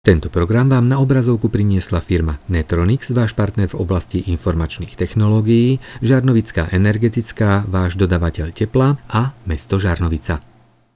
Tento program vám na obrazovku priniesla firma Netronix, váš partner v oblasti informačných technológií, Žarnovická energetická, váš dodavateľ tepla a mesto Žarnovica.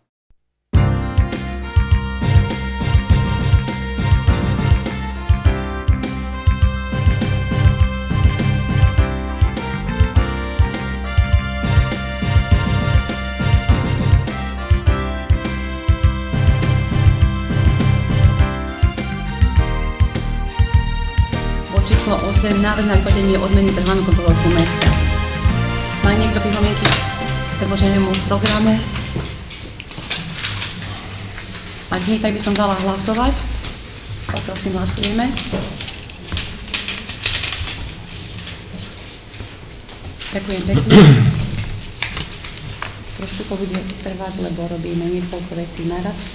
Číslo 8. Návrh na vyplatenie odmeny pre hlavnú kontrolórku mesta. Má niekto pripomienky k predloženému programu? Ak nie, tak by som dala hlasovať. Poprosím, hlasujeme. Ďakujem pekne. Trošku to bude trvať, lebo robíme niekoľko vecí naraz.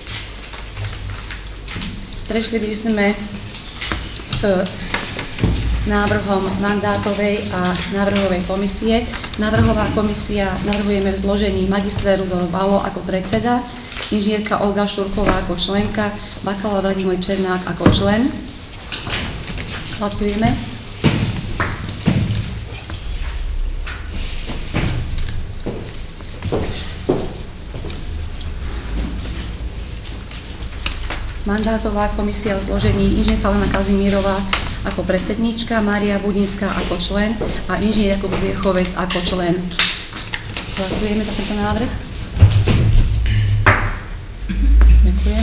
Prešli by sme k návrhom mandátovej a návrhovej komisie. Návrhová komisia navrhujeme v zložení magister Rudolf Balo ako predseda, inžinierka Olga Šurková ako členka, bakalár Vladimír Černák ako člen. Hlasujeme. Mandátová komisia v zložení inžinierka Lena Kazimírová ako predsedníčka, Mária Budinská ako člen a inžinier Jakub Viechovec ako člen. Hlasujeme za tento návrh. Ďakujem.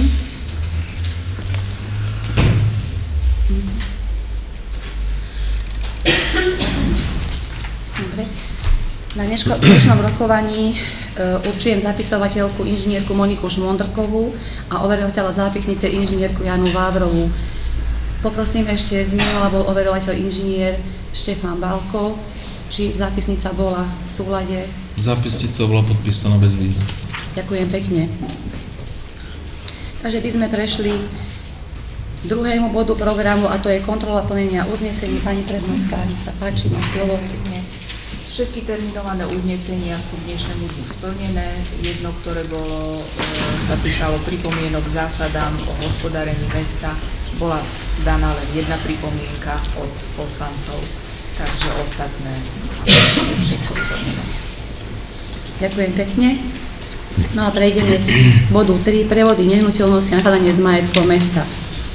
Dobre. Na dnešnom rokovaní určujem zapisovateľku inžinierku Moniku Šmondrkovú a overovateľa zápisnice inžinierku Janu Vávrovú. Poprosím ešte z Miela bol overovateľ inžinier Štefán Balko, či zápisnica bola v súlade. Zápisnica bola podpísaná bez výhrad. Ďakujem pekne. Takže by sme prešli k druhému bodu programu, a to je kontrola plnenia uznesení. Pani prednostka, nech sa páči, má slovo. Všetky terminované uznesenia sú k dnešnému dňu splnené. Jedno, ktoré sa týkalo pripomienok k zásadám o hospodárení mesta, bola daná len jedna pripomienka od poslancov, takže ostatné všetko spôsob. Ďakujem pekne. No a prejdeme k bodu 3, prevody nehnuteľnosti a nakladanie s majetkom mesta.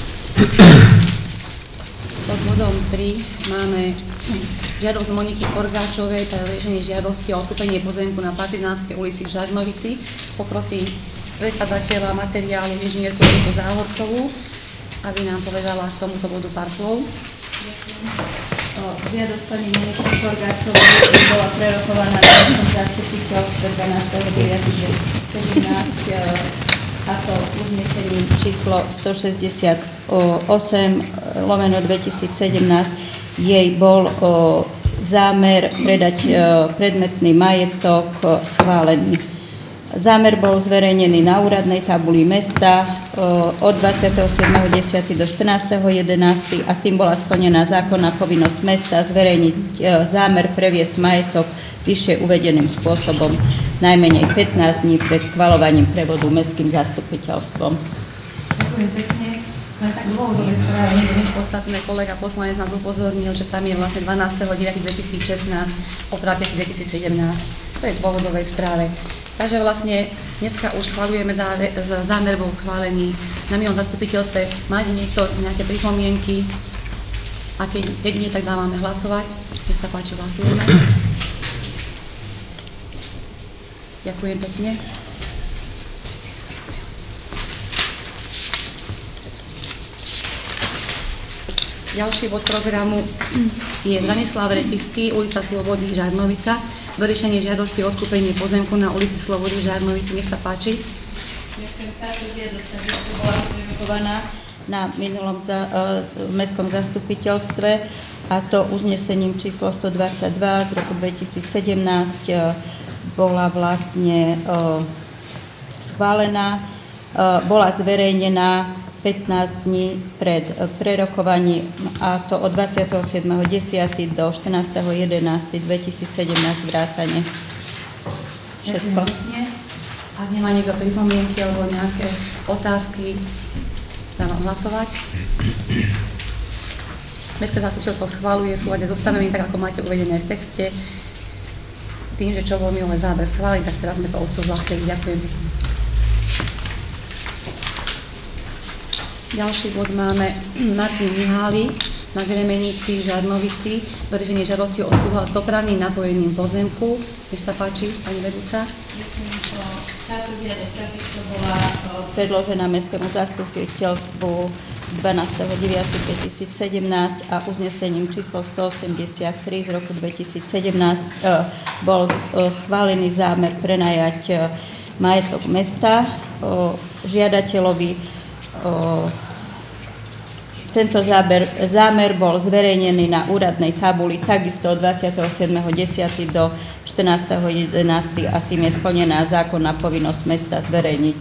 Pod bodom 3 máme žiadosť Moniky Korgáčovej pre riešenie žiadosti o odkúpenie pozemku na Partizánskej ulici v Žarnovici. Poprosím predkladateľa materiálu inžinierku Eriku Záhorcovú, aby nám povedala k tomuto bodu pár slov. Žiadosť pani Moniky Korgáčovej bola prerokovaná na našom zastupiteľstve 12.9.2017 a to uznesením číslo 168/2017 jej bol zámer predať predmetný majetok schválený. Zámer bol zverejnený na úradnej tabuli mesta od 27.10. do 14.11. a tým bola splnená zákonná povinnosť mesta zverejniť zámer previesť majetok vyššie uvedeným spôsobom najmenej 15 dní pred schvaľovaním prevodu mestským zastupiteľstvom. Ďakujem pekne. Len tak dôvodové správe, než ostatné kolega poslanec nás upozornil, že tam je vlastne 12.9.2016, opravte si 2017. To je v dôvodovej správe. Takže vlastne dneska už schvaľujeme zámer bol schválený na milom zastupiteľstve. Máte niekto nejaké pripomienky? A keď nie, tak dávame hlasovať. Nech sa páči, hlasujeme. Ďakujem pekne. Ďalší bod programu je Branislav Repisky, ulica Slobody, Žarnovica. Doriešenie žiadosti o odkúpenie pozemku na ulici Slobody v Žarnovici. Nech sa páči. Ďakujem. Táto žiadosť bola prerokovaná na minulom mestskom zastupiteľstve a to uznesením číslo 122 z roku 2017 bola vlastne schválená, bola zverejnená 15 dní pred prerokovaním a to od 27.10. do 14.11.2017 vrátane. Všetko. Ak nemá niekto pripomienky alebo nejaké otázky, dávam Dávam hlasovať. Mestské zastupiteľstvo schvaľuje v súlade s ustanovením, tak ako máte uvedené v texte. Tým, že čo bol minulý záber schválený, tak teraz sme to odsúhlasili. Ďakujem. Ďalší bod máme Martin Mihálík na Gremenici, Žarnovici, do riešenia žiadosti o súhlas s dopravným napojením pozemku. Nech sa páči, pani vedúca. Táto žiadosť takisto bola predložená Mestskému zastupiteľstvu 12.9.2017 a uznesením číslo 183 z roku 2017 bol schválený zámer prenajať majetok mesta žiadateľovi. Tento zámer bol zverejnený na úradnej tabuli takisto od 27.10. do 14.11. a tým je splnená zákonná povinnosť mesta zverejniť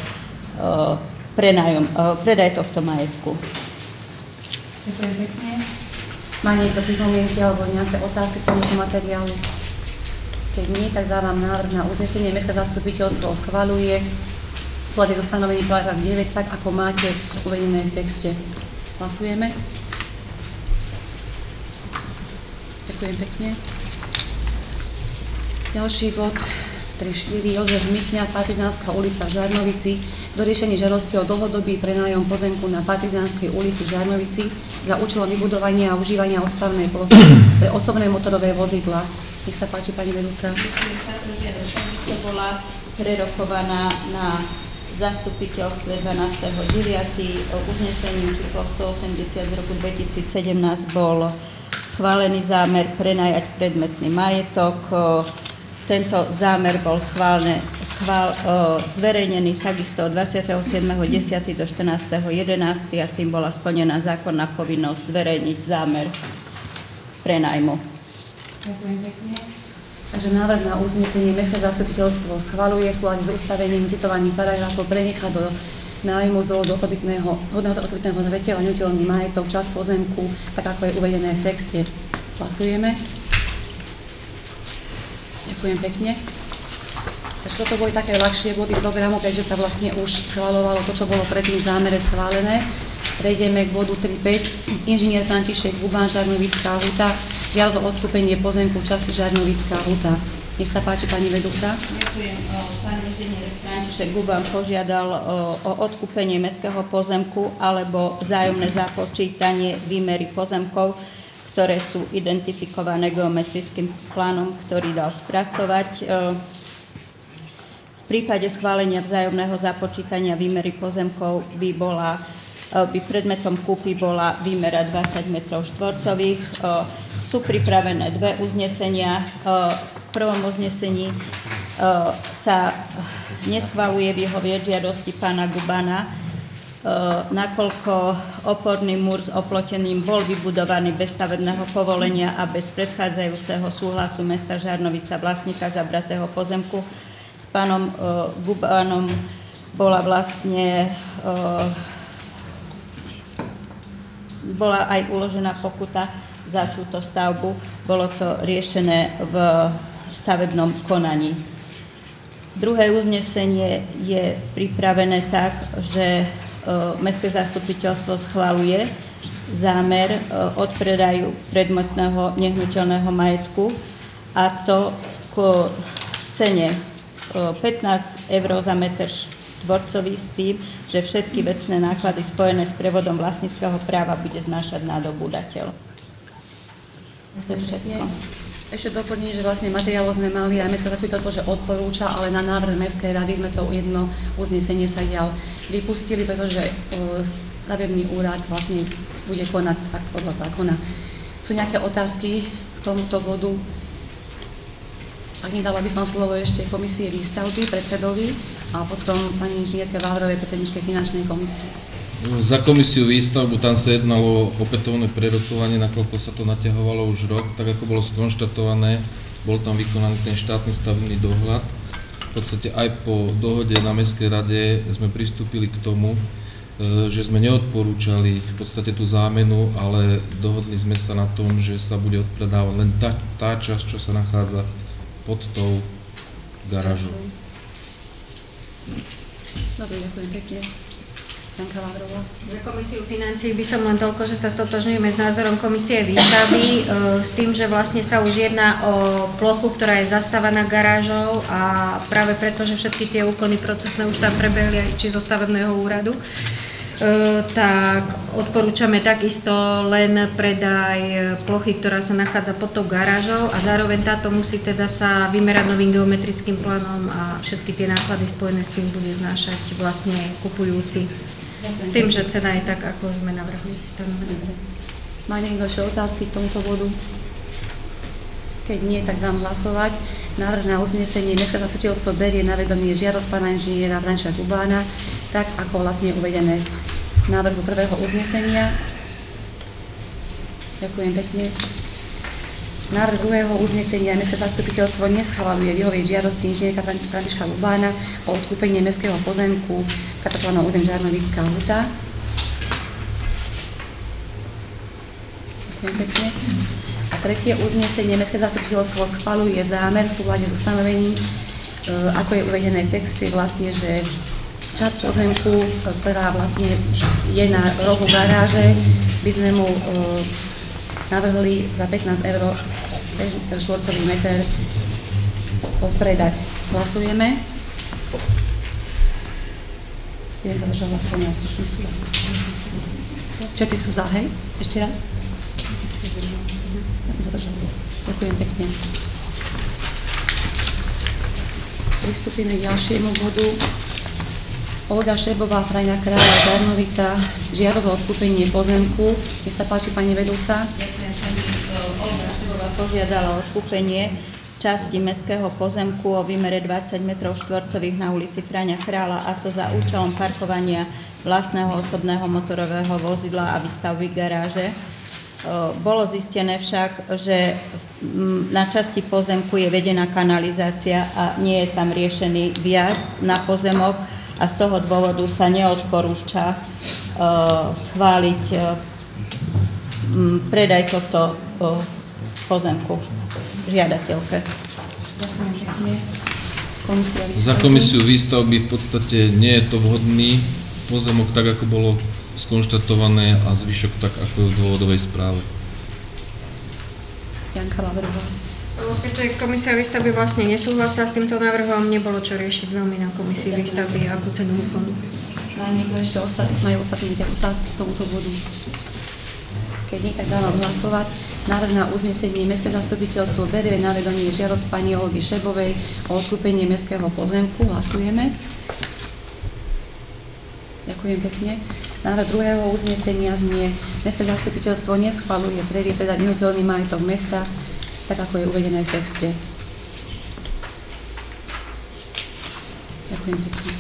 predaj tohto majetku. Ďakujem pekne. Má niekto pripomienky alebo nejaké otázky k tomuto materiálu? Keď nie, tak dávam návrh na uznesenie. Mestské zastupiteľstvo schvaľuje v súlade so stanovením paragraf 9, tak ako máte uvedené v texte. Hlasujeme. Ďakujem pekne. Ďalší bod 3.4. Jozef Michňa, Partizánska ulica v Žarnovici, do riešenia žiadosti o dlhodobý prenájom pozemku na Partizánskej ulici v Žarnovici za účelom vybudovania a užívania odstavnej plochy pre osobné motorové vozidlá. Nech sa páči, pani vedúca. Táto žiadosť bola prerokovaná na zastupiteľstve 12.9. Uznesením číslo 180 z roku 2017 bol schválený zámer prenajať predmetný majetok. Tento zámer bol zverejnený takisto od 27.10. do 14.11. a tým bola splnená zákonná povinnosť zverejniť zámer prenajmu. Ďakujem pekne. Takže návrh na uznesenie Mestské zastupiteľstvo schvaľuje v súlade s ustavením citovaných paragrafov prenechať do nájmu z dôvodu osobitného zreteľa nehnuteľný majetok, časť pozemku, tak ako je uvedené v texte. Hlasujeme. Ďakujem pekne. Takže toto boli také ľahšie body programu, keďže sa vlastne už schvaľovalo to, čo bolo predtým v zámere schválené. Prejdeme k bodu 3.5. Inžinier František Guban, Žarnovická huta. Žiadosť o odkúpenie pozemku v časti Žarnovická huta. Nech sa páči, pani vedúca. Ďakujem. Pán inžinier František Guban požiadal o odkúpenie mestského pozemku alebo vzájomné započítanie výmery pozemkov, ktoré sú identifikované geometrickým plánom, ktorý dal spracovať. V prípade schválenia vzájomného započítania výmery pozemkov by predmetom kúpy bola výmera 20 m2. Sú pripravené dve uznesenia. V prvom uznesení sa neschvaľuje vyhovieť žiadosti pána Gubana, nakoľko oporný múr s oplotením bol vybudovaný bez stavebného povolenia a bez predchádzajúceho súhlasu mesta Žarnovica, vlastníka zabratého pozemku. S pánom Gubanom bola aj uložená pokuta za túto stavbu. Bolo to riešené v stavebnom konaní. Druhé uznesenie je pripravené tak, že Mestské zastupiteľstvo schvaľuje zámer odpredaju predmetného nehnuteľného majetku, a to v cene 15 eur za meter štvorcový, s tým, že všetky vecné náklady spojené s prevodom vlastníckeho práva bude znášať nadobúdateľ. To je všetko. Ešte doplním, že vlastne materiálo sme mali aj Mestské zastupiteľstvo, že odporúča, ale na návrh Mestskej rady sme to jedno uznesenie sa vypustili, pretože stavebný úrad vlastne bude konať tak podľa zákona. Sú nejaké otázky k tomuto bodu? Ak nedala by som slovo ešte komisie výstavby, predsedovi a potom pani inžinierke Vávrovej, predsedničke finančnej komisie. Za komisiu výstavbu tam sa jednalo opätovné prerokovanie, nakoľko sa to naťahovalo už rok, tak ako bolo skonštatované, bol tam vykonaný ten štátny stavebný dohľad. V podstate aj po dohode na Mestskej rade sme pristúpili k tomu, že sme neodporúčali v podstate tú zámenu, ale dohodli sme sa na tom, že sa bude odpredávať len tá časť, čo sa nachádza pod tou garážou. Dobre, ďakujem pekne. Janka Vávrová. Za komisiu financií by som len toľko, že sa stotožňujeme s názorom komisie výstavby, s tým, že vlastne sa už jedná o plochu, ktorá je zastávaná garážou a práve preto, že všetky tie úkony procesné už tam prebehli aj či zo stavebného úradu, tak odporúčame takisto len predaj plochy, ktorá sa nachádza pod tou garážou a zároveň táto musí teda sa vymerať novým geometrickým plánom a všetky tie náklady spojené s tým bude znášať vlastne kupujúci. S tým, že cena je tak, ako sme navrhli stanovené. Má niekto ešte otázky k tomuto bodu? Keď nie, tak dám hlasovať. Návrh na uznesenie Mestské zastupiteľstvo berie na vedomie žiadosť pána inžiniera Františka Kubána, tak ako vlastne uvedené v návrhu prvého uznesenia. Ďakujem pekne. Návrh druhého uznesenia Mestské zastupiteľstvo neschvaľuje vyhovieť žiadosti inžinierka Františka Kubána o odkúpenie mestského pozemku v katastrálnom území Žarnovická Huta. Ďakujem pekne. A tretie uznesenie Mestské zastupiteľstvo schvaľuje zámer v súlade s ustanovením, ako je uvedené v texte, vlastne, že časť pozemku, ktorá vlastne je na rohu garáže, by sme mu navrhli za 15 € štvorcový meter odpredať. Hlasujeme. Jeden sa držal hlasovania, ostatní sú za. Všetci sú za, hej? Ešte raz? Ja som sa držala. Ďakujem pekne. Pristúpime k ďalšiemu bodu. Olga Šebová, Frajna Kráľa, Žarnovica, žiadosť o odkúpenie pozemku. Nech sa páči, pani vedúca. Ďakujem, pani Olga Šebová požiadala o odkúpenie časti mestského pozemku o výmere 20 m² na ulici Fráňa Kráľa, a to za účelom parkovania vlastného osobného motorového vozidla a výstavby garáže. Bolo zistené však, že na časti pozemku je vedená kanalizácia a nie je tam riešený vjazd na pozemok a z toho dôvodu sa neodporúča schváliť predaj tohto pozemku žiadateľke. Ďakujem pekne. Komisia výstavby. Za komisiu výstavby v podstate nie je to vhodný pozemok, tak ako bolo skonštatované, a zvyšok tak ako v dôvodovej správe. Janka Vávrová. Keďže komisia výstavby vlastne nesúhlasila s týmto návrhom, nebolo čo riešiť veľmi na komisii výstavby a akú cenu úkonu. Má niekto ešte majú ostatní otázky k tomuto bodu? Keď nie, tak dávam hlasovať. Návrh na uznesenie Mestské zastupiteľstvo berie na vedomie žiadosť pani Olgy Šebovej o odkúpenie mestského pozemku. Hlasujeme. Ďakujem pekne. Návrh druhého uznesenia znie: Mestské zastupiteľstvo neschvaľuje predať nehnuteľný majetok mesta, tak ako je uvedené v texte. Ďakujem pekne.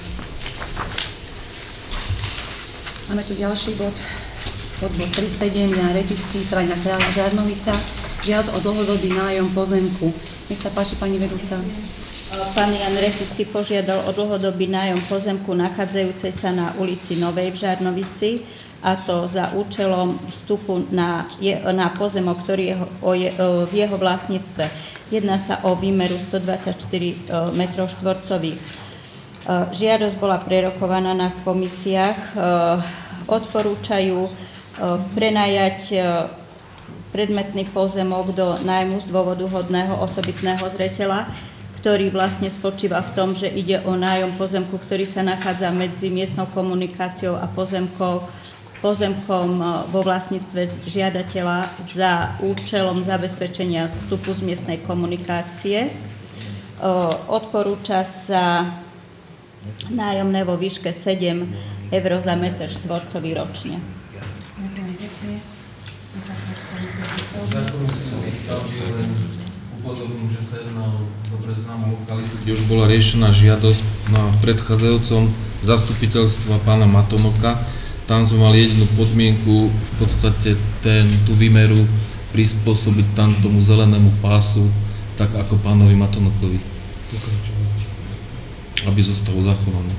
Máme tu ďalší bod, bod 3.7, Jan Repisky, Frajna Kráľa, Žarnovica, žiadosť o dlhodobý nájom pozemku. Nech sa páči, pani vedúca. Pán Jan Repisky požiadal o dlhodobý nájom pozemku nachádzajúcej sa na ulici Novej v Žarnovici, a to za účelom vstupu na pozemok, ktorý je v jeho vlastníctve. Jedná sa o výmeru 124 m². Žiadosť bola prerokovaná na komisiách. Odporúčajú prenajať predmetný pozemok do nájmu z dôvodu hodného osobitného zreteľa, ktorý vlastne spočíva v tom, že ide o nájom pozemku, ktorý sa nachádza medzi miestnou komunikáciou a pozemkom vo vlastníctve žiadateľa za účelom zabezpečenia vstupu z miestnej komunikácie. Odporúča sa nájomné vo výške 7 € za meter štvorcový ročne. Upozorním, že sa jedná o dobre známú lokalitu, kde už bola riešená žiadosť na predchádzajúcom zastupiteľstva pána Matonoka. Tam sme mali jedinú podmienku, v podstate tú výmeru prispôsobiť tam tomu zelenému pásu, tak ako pánovi Matonokovi, aby zostal zachovaný.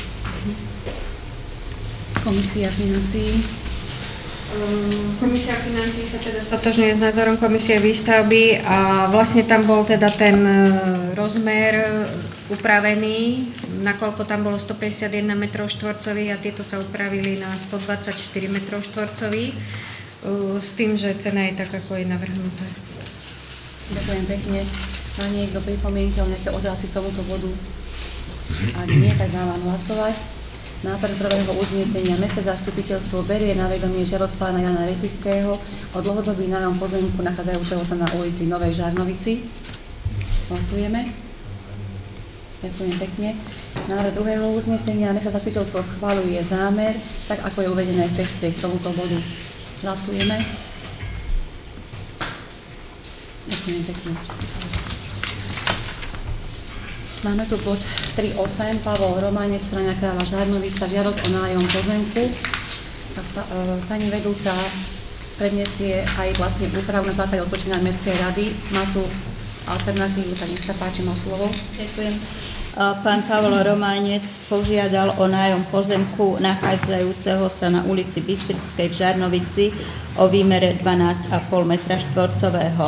Komisia financií. Komisia financií sa teda stotožňuje s názorom komisie výstavby a vlastne tam bol teda ten rozmer upravený, nakoľko tam bolo 151 m2 a tieto sa upravili na 124 m2, s tým, že cena je tak, ako je navrhnuté. Ďakujem pekne. Má niekto pripomienky o nejaké otázky k tomuto bodu? Ak nie, tak dávam hlasovať. Návrh prvého uznesenia. Mestské zastupiteľstvo berie na vedomie žiadosť pána Jana Repického o dlhodobý nájom pozemku nachádzajúceho sa na ulici Novej Žarnovici. Hlasujeme. Ďakujem pekne. Návrh druhého uznesenia. Mestské zastupiteľstvo schvaľuje zámer, tak ako je uvedené v texte k tomuto bodu. Hlasujeme. Ďakujem pekne. Máme tu bod 3.8. Pavol Románec, strana Kráľa Žarnovica, žiadosť o nájom pozemku. Pani vedúca predniesie aj vlastne úpravu na základe odpočínania Mestskej rady. Má tu alternatívu, tak nech sa páči, má slovo. Ďakujem. Pán Pavol Románec požiadal o nájom pozemku nachádzajúceho sa na ulici Bystrickej v Žarnovici o výmere 12,5 m2.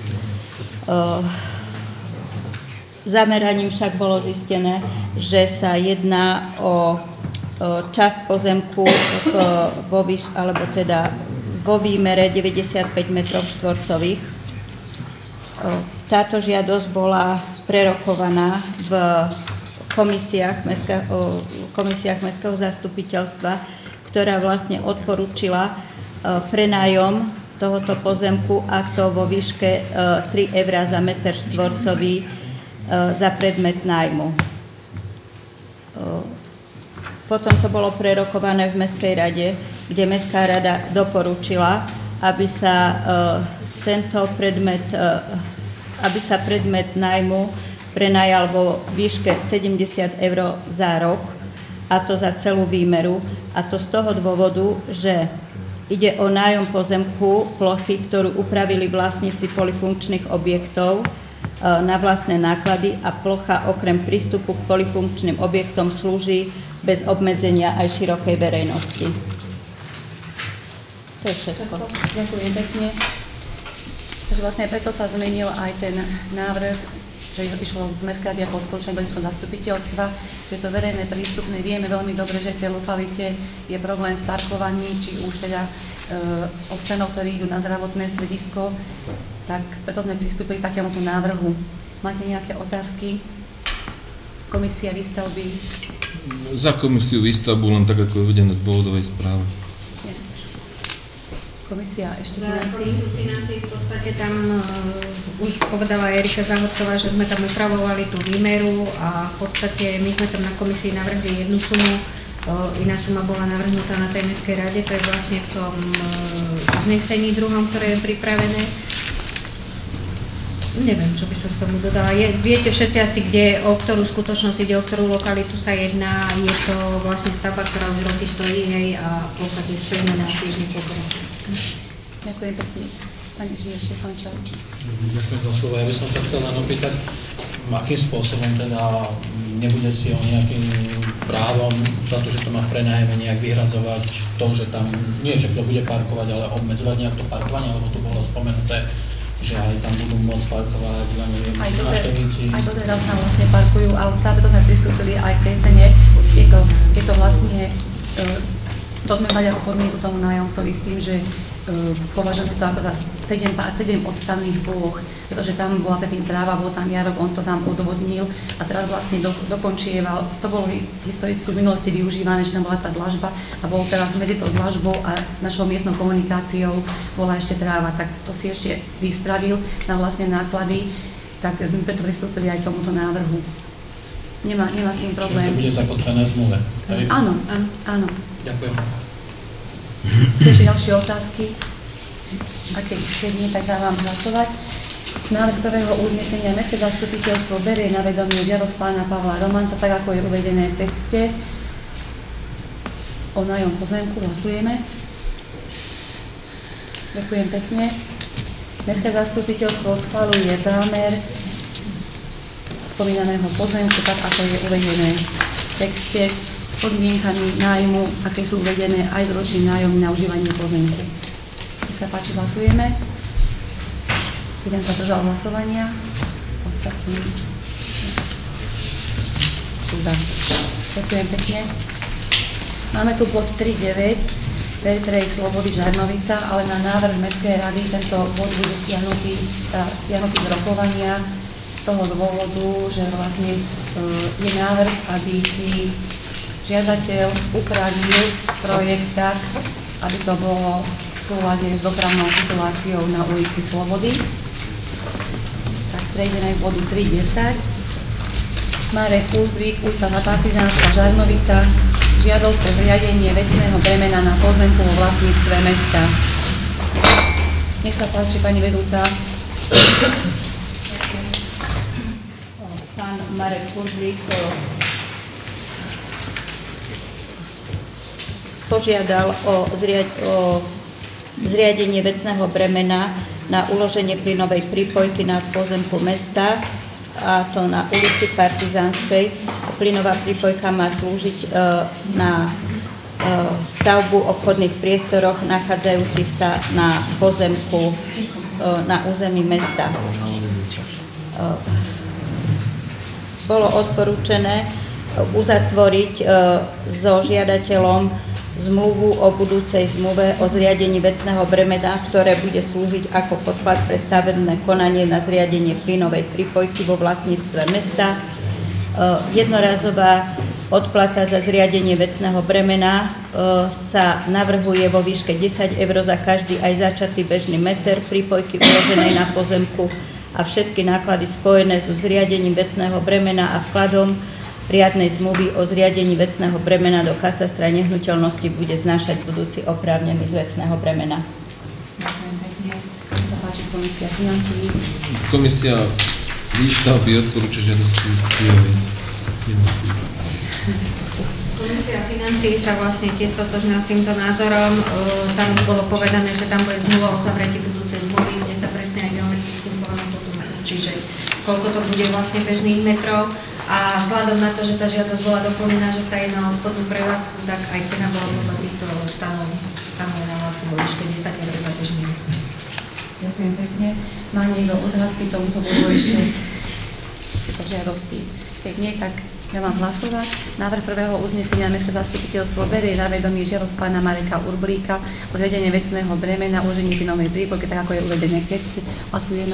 Zameraním však bolo zistené, že sa jedná o časť pozemku vo výmere 95 m2. Táto žiadosť bola prerokovaná v komisiách Mestského zastupiteľstva, ktorá vlastne odporúčila prenájom tohoto pozemku, a to vo výške 3 € za meter štvorcový za predmet nájmu. Potom to bolo prerokované v Mestskej rade, kde Mestská rada doporučila, aby sa predmet nájmu prenajal vo výške 70 € za rok, a to za celú výmeru, a to z toho dôvodu, že ide o nájom pozemku plochy, ktorú upravili vlastníci polifunkčných objektov na vlastné náklady, a plocha okrem prístupu k polifunkčným objektom slúži bez obmedzenia aj širokej verejnosti. To je všetko. Ďakujem pekne. Takže vlastne preto sa zmenil aj ten návrh, že išlo z Mestskej rady ako odporúčanie do zastupiteľstva, že je to verejné prístupné. Vieme veľmi dobre, že v tej lokalite je problém s parkovaním, či už teda občanov, ktorí idú na zdravotné stredisko, tak preto sme pristúpili k takémuto návrhu. Máte nejaké otázky? Komisia výstavby? Za komisiu výstavbu, len tak, ako je uvedené v dôvodovej správe. Komisia ešte Za financií? komisiu financií v podstate tam už povedala Erika Záhodcová, že sme tam upravovali tú výmeru, a v podstate my sme tam na komisii navrhli jednu sumu, iná suma bola navrhnutá na tej Mestskej rade, to je vlastne v tom uznesení druhom, ktoré je pripravené. Neviem, čo by som k tomu dodala. Viete všetci asi, o ktorú skutočnosť ide, o ktorú lokalitu sa jedná. Je to vlastne stavba, ktorá už roky stojí, hej, a plocha je splnená, tiež nepokročí. Ďakujem pekne. Pani Žiješ, končal. Ďakujem za slovo. Ja by som sa chcel len opýtať, akým spôsobom teda nebude si o nejakým právom za to, že to má v prenájme nejak vyhradzovať to, že tam nie, že kto bude parkovať, ale obmedzovať nejak to parkovanie, lebo tu bolo spomenuté, že aj tam budú môcť parkovať, ja neviem, návštevníci. Aj doteraz tam vlastne parkujú autá, preto sme pristúpili aj k tej cene. Je to vlastne, to sme dali ako podmienku tomu nájomcovi s tým, že považujem to ako 7 odstavných plôch, pretože tam bola predtým tráva, bol tam jarok, on to tam odvodnil a teraz vlastne dokončieval. To bolo historicky v minulosti využívané, že tam bola tá dlažba a bol teraz medzi tou dlažbou a našou miestnou komunikáciou bola ešte tráva, tak to si ešte vyspravil na vlastne náklady, tak sme preto pristúpili aj k tomuto návrhu. Nemá s tým problém. To bude zakotvené v zmluve. Áno. Ďakujem. Sú ešte ďalšie otázky? A keď nie, tak dávam hlasovať. Návrh prvého uznesenia Mestské zastupiteľstvo berie na vedomie žiadosť pána Pavla Románca, tak ako je uvedené v texte. O nájom pozemku hlasujeme. Ďakujem pekne. Mestské zastupiteľstvo schvaľuje zámer spomínaného pozemku, tak ako je uvedené v texte, s podmienkami nájmu, aké sú uvedené aj s ročným nájom na užívanie pozemku. Keď sa páči, hlasujeme. Jeden sa držal hlasovania. Ostatní. súda. Ďakujem pekne. Máme tu bod 3.9 Petrej Slobody Žarnovica, ale na návrh Mestskej rady tento bod bude stiahnutý z rokovania z toho dôvodu, že vlastne je návrh, aby si žiadateľ upravil projekt tak, aby to bolo v súlade s dopravnou situáciou na ulici Slobody. Tak prejdeme k bodu 3.10. Marek Urbrík, ulica Partizánska Žarnovica, žiadosť pre zriadenie vecného bremena na pozemku vo vlastníctve mesta. Nech sa páči, pani vedúca. Pán Marek Urbrík požiadal o zriadenie vecného bremena na uloženie plynovej prípojky na pozemku mesta, a to na ulici Partizánskej. Plynová prípojka má slúžiť na stavbu obchodných priestoroch nachádzajúcich sa na pozemku na území mesta. Bolo odporúčené uzatvoriť so žiadateľom zmluvu o budúcej zmluve o zriadení vecného bremena, ktoré bude slúžiť ako podklad pre stavebné konanie na zriadenie plynovej prípojky vo vlastníctve mesta. Jednorazová odplata za zriadenie vecného bremena sa navrhuje vo výške 10 eur za každý aj začatý bežný meter prípojky uloženej na pozemku a všetky náklady spojené so zriadením vecného bremena a vkladom riadnej zmluvy o zriadení vecného bremena do katastra nehnuteľnosti bude znášať budúci oprávnený z vecného bremena. Ďakujem pekne. Nech sa páči komisia financií. Komisia výstavby odporúča žiadosti financií. Komisia financií sa vlastne tiež stotožnila s týmto názorom. Tam bolo povedané, že tam bude zmluva o zavretí budúcej zmluvy, kde sa presne aj geometrickým plánom potom určí, že koľko to bude vlastne bežných metrov. A vzhľadom na to, že tá žiadosť bola doplnená, že sa jedná o obchodnú prevádzku, tak aj cena bola podľa týchto stanovená vlastne vo výške 10 eur za bežný metr. Ďakujem pekne. Má niekto otázky tomuto bodu ešte o žiadosti? Keď nie, tak dávam hlasovať. Návrh prvého uznesenia Mestské zastupiteľstvo berie na vedomie žiadosť pána Mareka Urbríka o zriadenie vecného bremena uložení plynovej prípojky, tak ako je uvedené v texte. Hlasujeme.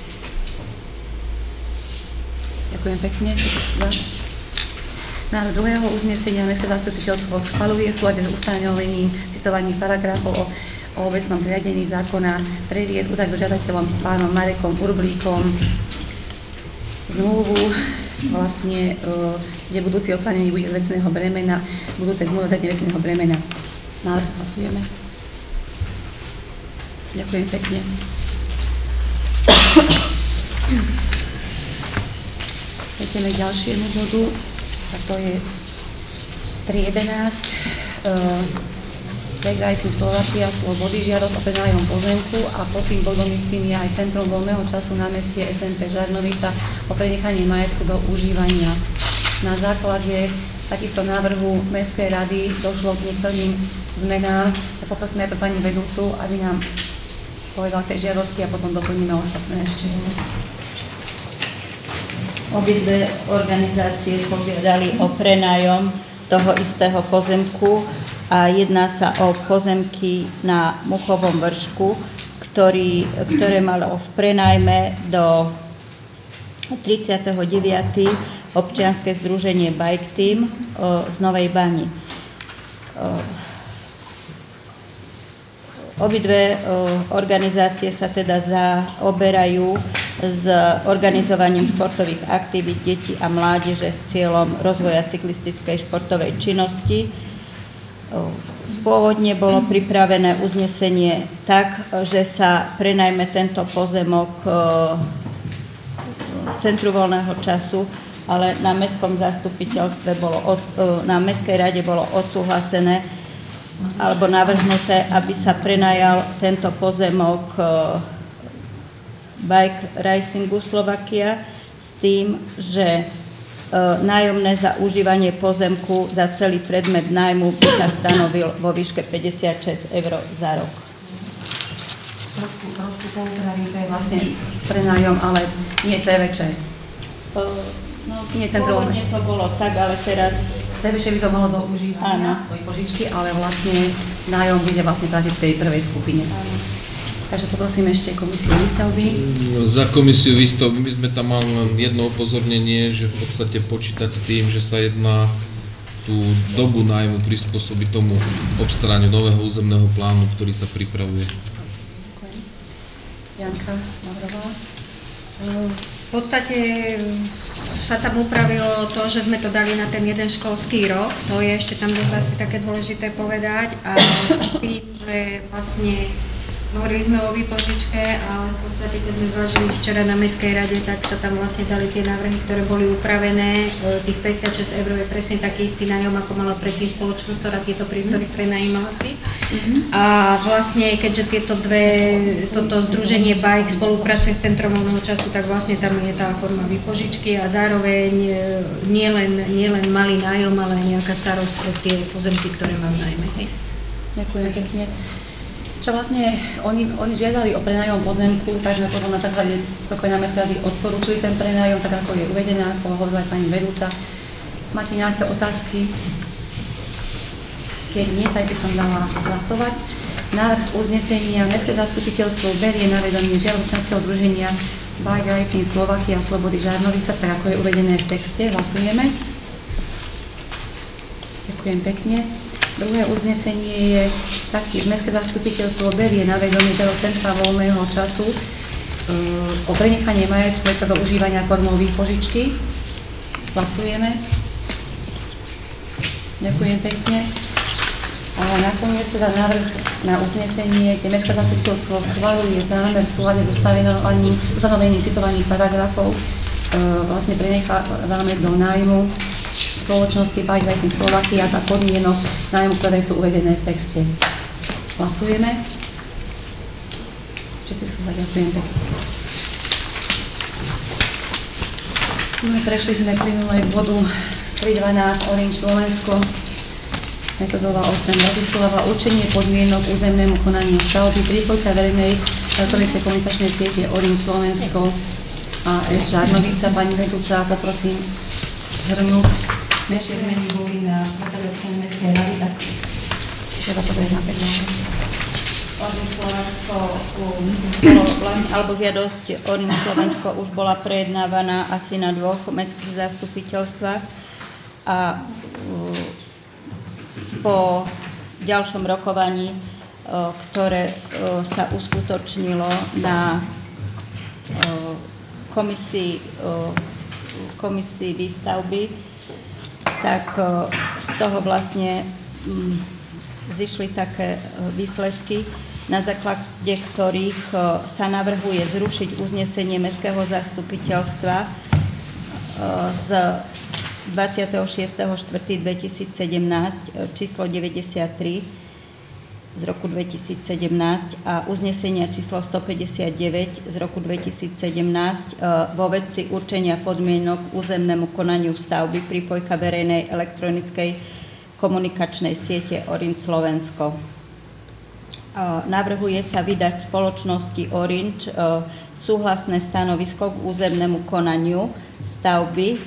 Ďakujem pekne, čo sa súda. Návrh druhého uznesenia Mestské zastupiteľstvo schvaľuje v súlade s ustanovením citovaných paragrafov o obecnom zriadení zákona previesť údaj do žiadateľom pánom Marekom Urbríkom zmluvu, vlastne, kde budúci odklánenie bude z vecného bremena, budúce zmluve zriadenie vecného bremena. Návrh hlasujeme. Ďakujem pekne. Ideme k ďalšiemu bodu, a to je 3.11. Pregrajci Slovakia Slobody, žiadosť o prenajom pozemku a pod tým bodom istým je aj Centrum voľného času na meste SMP Žarnovica o prenechanie majetku do užívania. Na základe takisto návrhu Mestskej rady došlo k niektorým zmenám. Poprosím najprv pani vedúcu, aby nám povedala k tej žiadosti a potom doplníme ostatné ešte. Obidve organizácie požiadali o prenájom toho istého pozemku a jedná sa o pozemky na Muchovom vršku, ktoré malo v prenajme do 39. občianske združenie Bike Team z Novej Bani. Obidve organizácie sa teda zaoberajú s organizovaním športových aktivít detí a mládeže s cieľom rozvoja cyklistickej športovej činnosti. Pôvodne bolo pripravené uznesenie tak, že sa prenajme tento pozemok Centru voľného času, ale na mestskom zastupiteľstve na Mestskej rade bolo odsúhlasené alebo navrhnuté, aby sa prenajal tento pozemok Bike Racingu Slovakia s tým, že nájomné za užívanie pozemku za celý predmet nájmu by sa stanovil vo výške 56 eur za rok. Trošku poupravím, to je vlastne prenájom, ale nie CVČ. nie centrálne. Pôvodne to bolo tak, ale teraz... Najvyššie by to malo do užívania, do požičky, ale vlastne nájom bude vlastne platiť v tej prvej skupine. Takže poprosím ešte komisiu výstavby. Za komisiu výstavby by sme tam mali jedno upozornenie, že v podstate počítať s tým, že sa jedná tú dobu nájmu prispôsobiť tomu obstaraniu nového územného plánu, ktorý sa pripravuje. Janka Mavrová. V podstate sa tam upravilo to, že sme to dali na ten jeden školský rok, to je ešte tam dosť asi také dôležité povedať, a s tým, že vlastne hovorili sme o výpožičke, ale v podstate, keď sme zvážili včera na Mestskej rade, tak sa tam vlastne dali tie návrhy, ktoré boli upravené. Tých 56 eur je presne taký istý nájom, ako mala predtým spoločnosť, ktorá tieto priestory prenajímala si. A vlastne, keďže toto združenie BAIK spolupracuje s Centrom voľného času, tak vlastne tam je tá forma výpožičky a zároveň nielen malý nájom, ale aj nejaká starosť o tie pozemky, ktoré mám najmä. Ďakujem pekne. Čo vlastne oni žiadali o prenájom pozemku, tak sme potom na základe na Mestskej rady odporúčili ten prenájom, tak ako je uvedené, ako hovorila aj pani vedúca. Máte nejaké otázky? Keď nie, tak by som dala hlasovať. Návrh uznesenia Mestské zastupiteľstvo berie na vedomie žiaľ občianskeho združenia BAIK Rajcín Slovakia a Slobody Žarnovica, tak ako je uvedené v texte. Hlasujeme. Ďakujem pekne. Druhé uznesenie je taktiež Mestské zastupiteľstvo berie na vedomie žiaľ Centra voľného času o prenechanie majetku sa do užívania formou výpožičky. Hlasujeme. Ďakujem pekne. A nakoniec teda návrh na uznesenie, kde Mestské zastupiteľstvo schvaľuje zámer v súlade s ustanovením citovaných paragrafov, vlastne prenechávame do nájmu spoločnosti BAIK Rajcín Slovakia za podmienok nájmu, ktoré sú uvedené v texte. Hlasujeme. Ďakujem pekne. Prešli sme plynule k bodu 3.12 Orange Slovensko, metodová 8 Bratislava, určenie podmienok územnému konaniu stavby, prípojka verejnej elektronickej komunikačnej siete Orange Slovensko a S. Žarnovica. Pani vedúca, poprosím zhrnúť. Menšie zmeny boli na zasadnutí Mestskej rady, tak treba pozrieť na ten návrh. Orange Slovensko alebo žiadosť Orange Slovensko už bola prejednávaná asi na 2 mestských zastupiteľstvách a po ďalšom rokovaní, ktoré sa uskutočnilo na komisii výstavby, tak z toho vlastne zišli také výsledky, na základe ktorých sa navrhuje zrušiť uznesenie Mestského zastupiteľstva z 26.4.2017 číslo 93 z roku 2017 a uznesenia číslo 159 z roku 2017 vo veci určenia podmienok územnému konaniu stavby prípojka verejnej elektronickej komunikačnej siete Orange Slovensko. Navrhuje sa vydať spoločnosti Orange súhlasné stanovisko k územnému konaniu stavby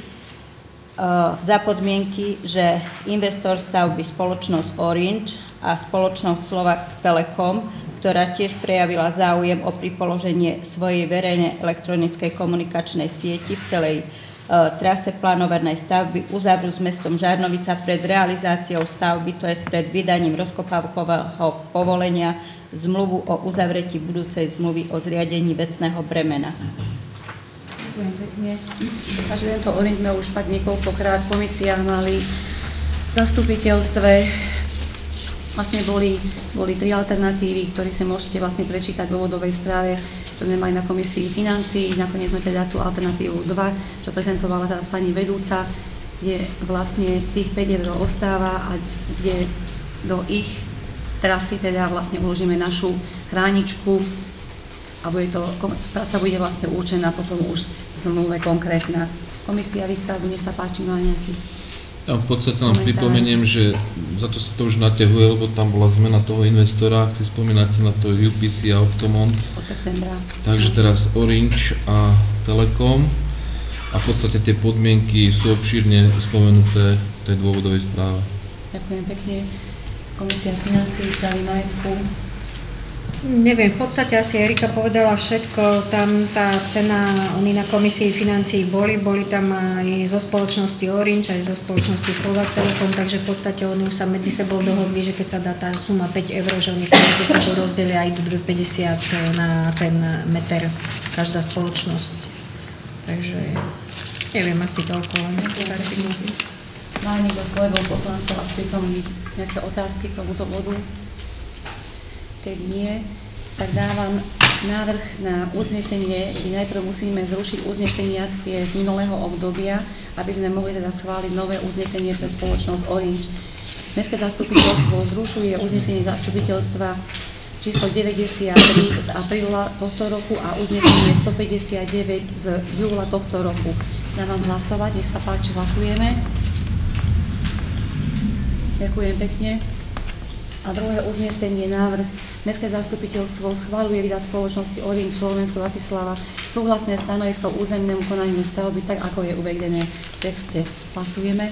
za podmienky, že investor stavby spoločnosť Orange a spoločnosť Slovak Telekom, ktorá tiež prejavila záujem o pripoloženie svojej verejnej elektronickej komunikačnej sieti v celej trase plánovanej stavby, uzavrú s mestom Žarnovica pred realizáciou stavby, to je pred vydaním rozkopávkového povolenia, zmluvu o uzavretí budúcej zmluvy o zriadení vecného bremena. Ďakujem pekne. Takže tento Orange sme už fakt niekoľkokrát v komisiách mali v zastupiteľstve. Vlastne boli 3 alternatívy, ktoré si môžete vlastne prečítať vo dôvodovej správe, ktoré sme mali na komisii financií. Nakoniec sme teda tú alternatívu 2, čo prezentovala teraz pani vedúca, kde vlastne tých 5 eur ostáva a kde do ich trasy teda vlastne vložíme našu chráničku a trasa bude vlastne určená potom už v zmluve konkrétna. Komisia výstavby, nech sa páči, má nejaký v podstate vám pripomeniem, že za to sa to už naťahuje, lebo tam bola zmena toho investora, ak si spomínate na to UPC a Optomont. Od septembra. Takže teraz Orange a Telekom. a v podstate tie podmienky sú obšírne spomenuté v tej dôvodovej správe. Ďakujem pekne. Komisia financií, správy majetku. Neviem, v podstate asi Erika povedala všetko, tam tá cena, oni na komisii financií boli tam aj zo spoločnosti Orange, aj zo spoločnosti Slovak Telekom, takže v podstate oni už sa medzi sebou dohodli, že keď sa dá tá suma 5 eur, že oni sa medzi sebou rozdelia aj 2,50 na ten meter každá spoločnosť. Takže neviem, asi toľko len. Má niekto s kolegou poslancov vás pripomniť nejaké otázky k tomuto bodu? Keď nie, tak dávam návrh na uznesenie, kde najprv musíme zrušiť uznesenia tie z minulého obdobia, aby sme mohli teda schváliť nové uznesenie pre spoločnosť Orange. Mestské zastupiteľstvo zrušuje uznesenie zastupiteľstva číslo 93 z apríla tohto roku a uznesenie 159 z júla tohto roku. Dávam hlasovať, nech sa páči, hlasujeme. Ďakujem pekne. A druhé uznesenie, návrh. Mestské zastupiteľstvo schvaľuje vydať spoločnosti Orange Slovensko Bratislava súhlasné stanovisko územnému konaniu stavby, tak ako je uvedené v texte. Hlasujeme.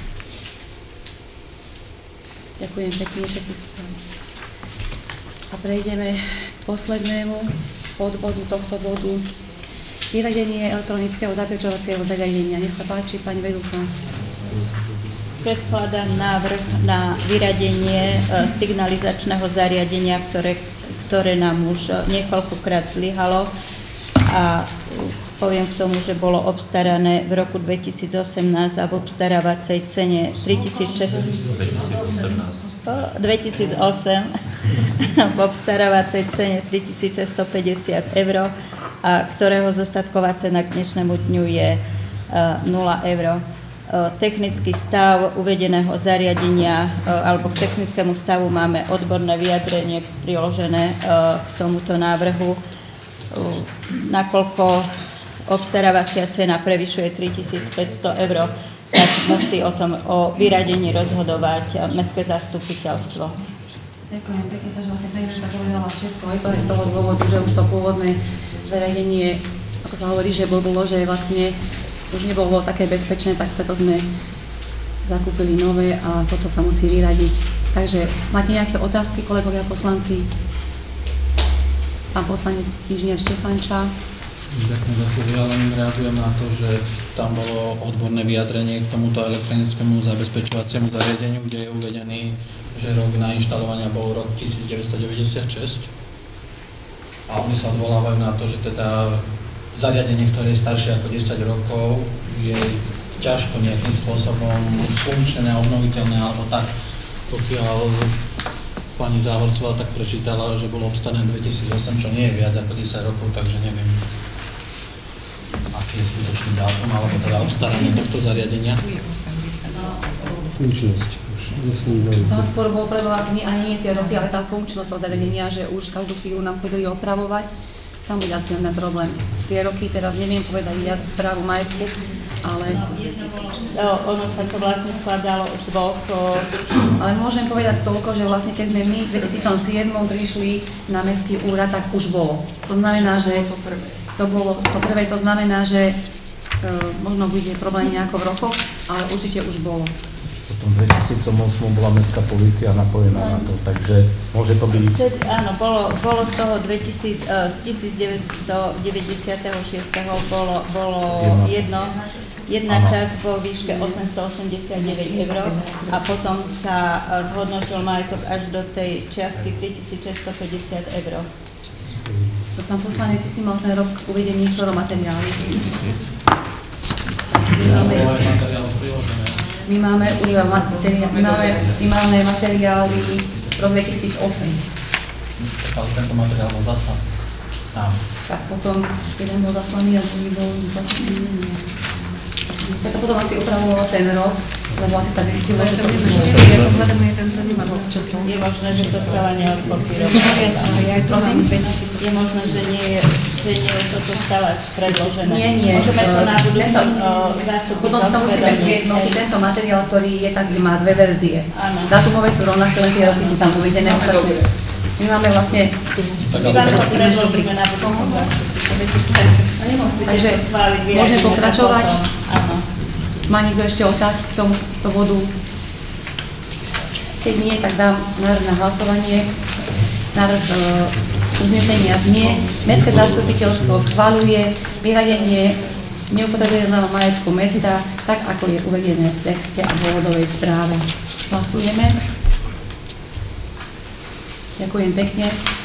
Ďakujem pekne, všetci sú sami. A prejdeme k poslednému podbodu tohto bodu. Vyradenie elektronického zapečovacieho zariadenia. Nech sa páči, pani vedúca. Predkladám návrh na vyradenie signalizačného zariadenia, ktoré nám už niekoľkokrát zlyhalo a poviem k tomu, že bolo obstarané v roku 2018 a v obstarávacej cene 2008 v obstarávacej cene 3650 eur a ktorého zostatková cena k dnešnému dňu je 0 eur. Technický stav uvedeného zariadenia alebo k technickému stavu máme odborné vyjadrenie priložené k tomuto návrhu. Nakoľko obstarávacia cena prevyšuje 3500 eur, tak musí o vyradení rozhodovať Mestské zastupiteľstvo. Ďakujem pekne, takže vlastne prednáška povedala všetko. Je to aj z toho dôvodu, že už to pôvodné zariadenie, ako sa hovorí, že bolo, že vlastne už nebolo také bezpečné, tak preto sme zakúpili nové a toto sa musí vyradiť. Takže máte nejaké otázky, kolegovia poslanci? Pán poslanec inžinier Štefanča. Ďakujem za slovo. Ja len reagujem na to, že tam bolo odborné vyjadrenie k tomuto elektronickému zabezpečovaciemu zariadeniu, kde je uvedený, že rok na inštalovania bol rok 1996 a oni sa odvolávajú na to, že teda zariadenie, ktoré je staršie ako 10 rokov, je ťažko nejakým spôsobom funkčné a obnoviteľné, alebo tak, pokiaľ pani Záhorcová tak prečítala, že bolo obstarané 2008, čo nie je viac ako 10 rokov, takže neviem, aký je skutočný dátum, alebo teda obstaranie tohto zariadenia. Funkčnosť. Toho sporu bol pre vás ani nie tie roky, ale tá funkčnosť zariadenia, že už každú chvíľu nám chodili opravovať. Tam bude asi len problém. Tie roky teraz neviem povedať ja správu majetku, ale ono sa to vlastne skladalo už dvoch. Ale môžem povedať toľko, že vlastne keď sme my v 2007 prišli na mestský úrad, tak už bolo. To znamená, že to bolo to prvé, to znamená, že možno bude problém nejako v rokoch, ale určite už bolo. Potom v 2008 bola mestská polícia napojená na to, takže môže to byť... Áno, bolo z toho z 1996. bolo jedna časť vo výške 889 eur a potom sa zhodnotil majetok až do tej čiastky 3650 eur. Pán poslanec, si mal ten rok uvedení materiály. My máme už minimálne materiály rok 2008. Ale tento materiál bol zaslaný nám. Tak potom jeden bol zaslaný a druhý bol zaslaný. Ja sa potom asi upravoval ten rok, lebo asi sa zistilo, že to už bolo. Je možné, že to celé neodpokýrilo. Je možné, že nie je toto celé predložené. Nie. Môžeme to na budúci zástupy. Potom si to musíme vyjednotiť. Tento materiál, ktorý je tak, má dve verzie. Dátumové sú rovnaké, len tie roky sú tam uvedené. V My máme vlastne... Takže môžeme pokračovať. Má niekto ešte otázky k tomuto bodu? Keď nie, tak dám návrh na hlasovanie. Návrh uznesenia znie: Mestské zastupiteľstvo schvaľuje vyradenie neupotrebovaného majetku mesta, tak ako je uvedené v texte a dôvodovej správe. Hlasujeme. Ďakujem pekne.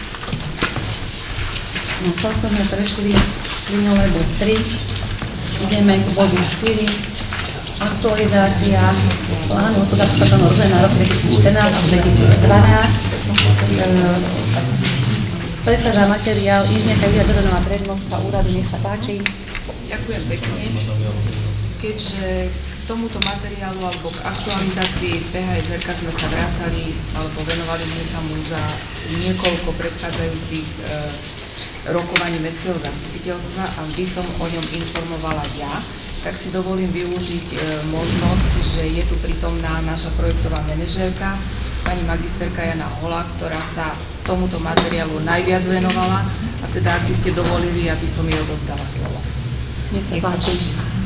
No, celkom sme prešli plynule bod 3. Ideme k bodu 4. Aktualizácia plánu hospodársko-sociálneho rozvoja na rok 2014 až 2012. Predkladá materiál inžinierka Julia Dodanová, prednostka úradu, nech sa páči. Ďakujem pekne. Keďže k tomuto materiálu alebo k aktualizácii PHSR sme sa vracali alebo venovali sme sa mu za niekoľko predchádzajúcich rokovaní mestského zastupiteľstva a vždy som o ňom informovala ja, tak si dovolím využiť možnosť, že je tu prítomná naša projektová manažérka, pani magisterka Jana Hola, ktorá sa tomuto materiálu najviac venovala, a teda ak by ste dovolili, aby som jej odovzdala slovo. Nech sa páči.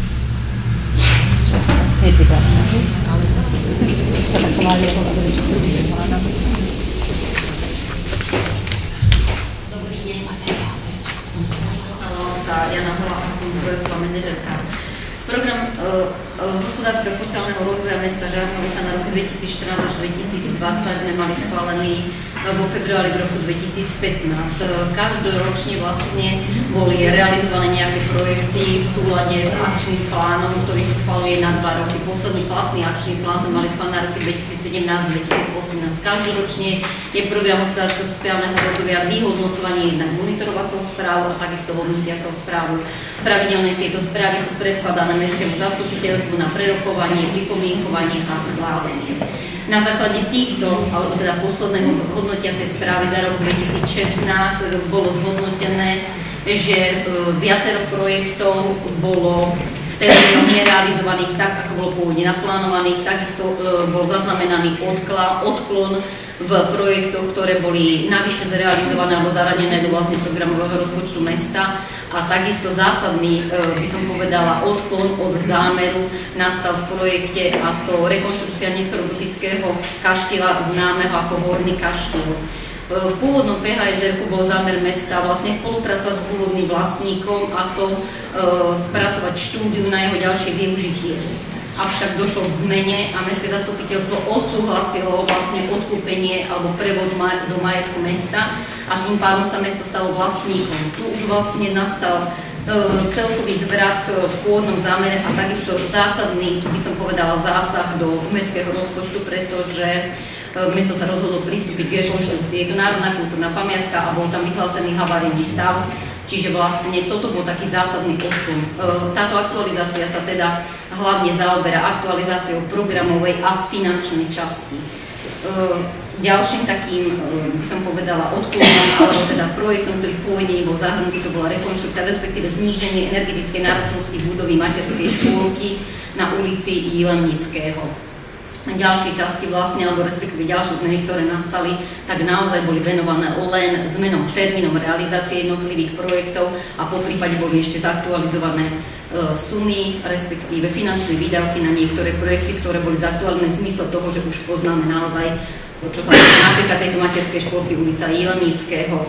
Dobrý deň. Sa Jana Hola, som projektová manažérka. Program hospodárskeho sociálneho rozvoja mesta Žarnovica na roky 2014 až 2020 sme mali schválený vo februári v roku 2015. Každoročne vlastne boli realizované nejaké projekty v súlade s akčným plánom, ktorý sa schváluje na 2 roky. Posledný platný akčný plán sme mali schválený na roky 2017-2018. Každoročne je program hospodárskeho sociálneho rozvoja vyhodnocovanie jednak monitorovacou správou a takisto hodnotiacou správou. Pravidelne tieto správy sú predkladané mestskému zastupiteľstvu na prerokovanie, pripomienkovanie a schválenie. Na základe týchto, alebo teda posledného hodnotiacej správy za rok 2016 bolo zhodnotené, že viacero projektov bolo v termínoch nerealizovaných tak, ako bolo pôvodne naplánovaných. Takisto bol zaznamenaný odklon v projektoch, ktoré boli navyše zrealizované alebo zaradené do vlastne programového rozpočtu mesta. A takisto zásadný, by som povedala, odklon od zámeru nastal v projekte, a to rekonštrukcia neskorogotického kaštieľa známeho ako Horný kaštieľ. V pôvodnom PHSR bol zámer mesta vlastne spolupracovať s pôvodným vlastníkom, a to spracovať štúdiu na jeho ďalšie využitie. Avšak došlo k zmene a mestské zastupiteľstvo odsúhlasilo vlastne odkúpenie alebo prevod do majetku mesta a tým pádom sa mesto stalo vlastníkom. Tu už vlastne nastal celkový zvrat v pôvodnom zámere a takisto zásadný, by som povedala, zásah do mestského rozpočtu, pretože mesto sa rozhodlo pristúpiť k rekonštrukcii. Je to národná kultúrna pamiatka a bol tam vyhlásený havarijný stav, čiže vlastne toto bol taký zásadný odklon. Táto aktualizácia sa teda hlavne zaoberá aktualizáciou programovej a finančnej časti. Ďalším takým, by som povedala, odklonom, alebo teda projektom, ktorý pôvodne nebol zahrnutý, to bola rekonštrukcia, respektíve zníženie energetickej náročnosti budovy materskej škôlky na ulici Jilemnického. Ďalšie časti vlastne, alebo respektíve ďalšie zmeny, ktoré nastali, tak naozaj boli venované len zmenom termínom realizácie jednotlivých projektov a poprípade boli ešte zaktualizované sumy, respektíve finančné výdavky na niektoré projekty, ktoré boli zaktualizované v zmysle toho, že už poznáme naozaj, čo sa týka napríklad tejto materskej škôlky ulica Jilemnického.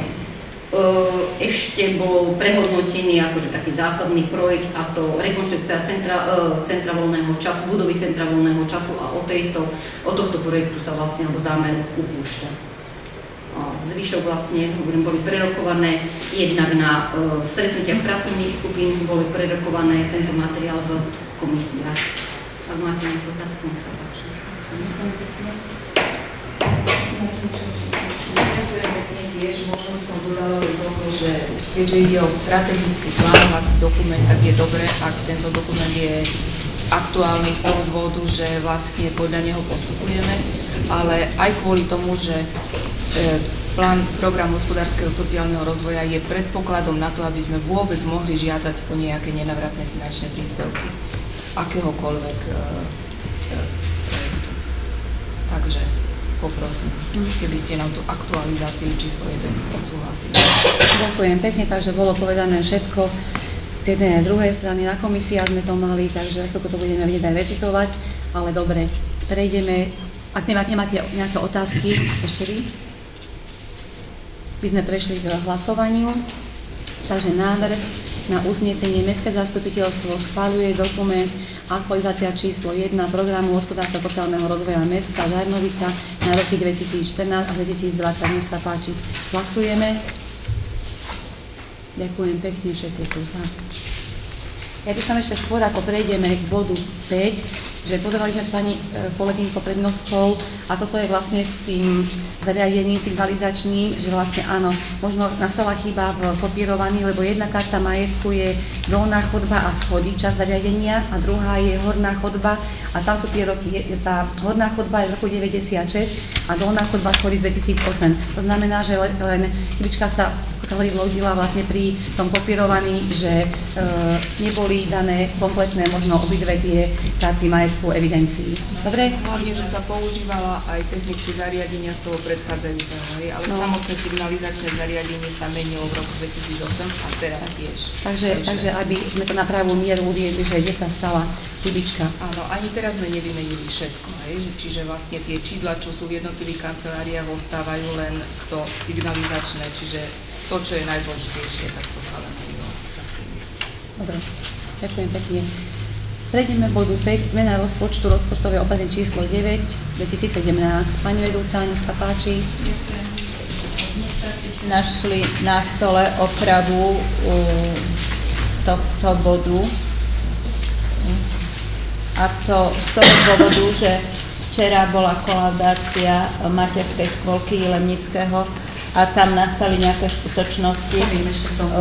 Ešte bol prehodnotený akože taký zásadný projekt, a to rekonštrukcia centra voľného času, budovy centra voľného času, a od tohto projektu sa vlastne alebo zámeru upúšťa. Zvyšok vlastne, hovorím, boli prerokované jednak na stretnutiach pracovných skupín, boli prerokované tento materiál v komisiách. Ak máte nejaké otázky, nech sa páči. Možno som dodala do toho, že keďže ide o strategický plánovací dokument, tak je dobré, ak tento dokument je aktuálny z toho dôvodu, že vlastne podľa neho postupujeme, ale aj kvôli tomu, že program hospodárskeho sociálneho rozvoja je predpokladom na to, aby sme vôbec mohli žiadať o nejaké nenavratné finančné príspevky z akéhokoľvek projektu. Takže poprosím, keby ste nám tú aktualizáciu číslo 1 odsúhlasili. Ďakujem pekne, takže bolo povedané všetko z jednej a z druhej strany. Na komisiách sme to mali, takže ako to budeme vedieť aj recitovať, ale dobre, prejdeme. Ak nemáte nejaké otázky, ešte vy? By sme prešli k hlasovaniu. Takže návrh na uznesenie Mestské zastupiteľstvo schvaľuje dokument aktualizácia číslo 1 programu hospodárskeho sociálneho rozvoja mesta Žarnovica na roky 2014 a 2020. Nech sa páči. Hlasujeme. Ďakujem pekne, všetci sú za. Ja by som ešte skôr, ako prejdeme k bodu 5, že pozerali sme s pani kolegyňkou Prednoskou, ako to je vlastne s tým zariadením signalizačným, že vlastne áno, možno nastala chyba v kopírovaní, lebo jedna karta majetku je dolná chodba a schody, časť zariadenia, a druhá je horná chodba a tam sú tie roky, tá horná chodba je z roku 96 a dolná chodba schody z 2008. To znamená, že len chybička sa, ako sa hovorí, vlodila vlastne pri tom kopírovaní, že neboli dané kompletné možno obidve tie karty majetku evidencii. Dobre? Hlavne, že sa používala aj technické zariadenia z toho predchádzajúceho, ale samotné signalizačné zariadenie sa menilo v roku 2008 a teraz tiež. Takže aby sme to na pravú mieru uviedli, že kde sa stala chybička. Áno, ani teraz sme nevymenili všetko, čiže vlastne tie čidla, čo sú v jednotlivých kanceláriách, ostávajú len to signalizačné, čiže to, čo je najdôležitejšie, tak to sa len Dobre, ďakujem pekne. Prejdeme bodu 5, zmena rozpočtu, rozpočtové opatrenie číslo 9, 2017. Pani vedúca, nech sa páči. Našli na stole opravu tohto bodu. A to z toho dôvodu, že včera bola kolaudácia materskej škôlky Lemnického a tam nastali nejaké skutočnosti. Povieme ešte to.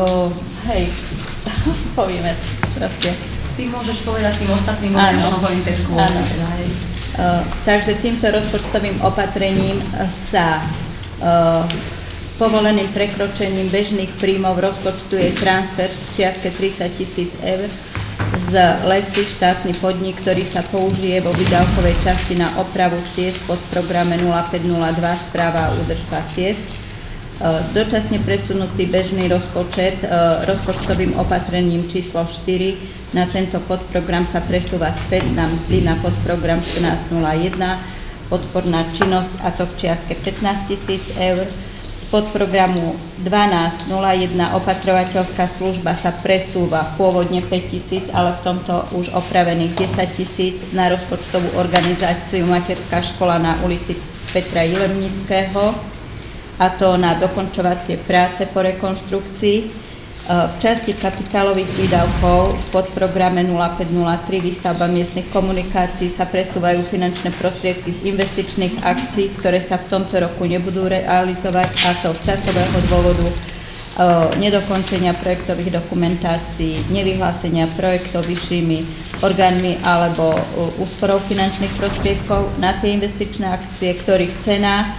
Povieme proste. Ty môžeš povedať tým ostatným ľuďom tej škôlky. Áno. Takže týmto rozpočtovým opatrením sa povoleným prekročením bežných príjmov rozpočtuje transfer v čiastke 30 000 eur z Lesy, štátny podnik, ktorý sa použije vo výdavkovej časti na opravu ciest pod programe 0502 správa a údržba ciest. Dočasne presunutý bežný rozpočet rozpočtovým opatrením číslo 4 na tento podprogram sa presúva späť na mzdy na podprogram 1401 podporná činnosť, a to v čiastke 15 000 eur. Z podprogramu 1201 opatrovateľská služba sa presúva pôvodne 5 000, ale v tomto už opravených 10 000 na rozpočtovú organizáciu Materská škola na ulici Petra Jilemnického, a to na dokončovacie práce po rekonštrukcii. V časti kapitálových výdavkov v podprograme 0503 výstavba miestnych komunikácií sa presúvajú finančné prostriedky z investičných akcií, ktoré sa v tomto roku nebudú realizovať, a to z časového dôvodu nedokončenia projektových dokumentácií, nevyhlásenia projektov vyššími orgánmi alebo úsporou finančných prostriedkov na tie investičné akcie, ktorých cena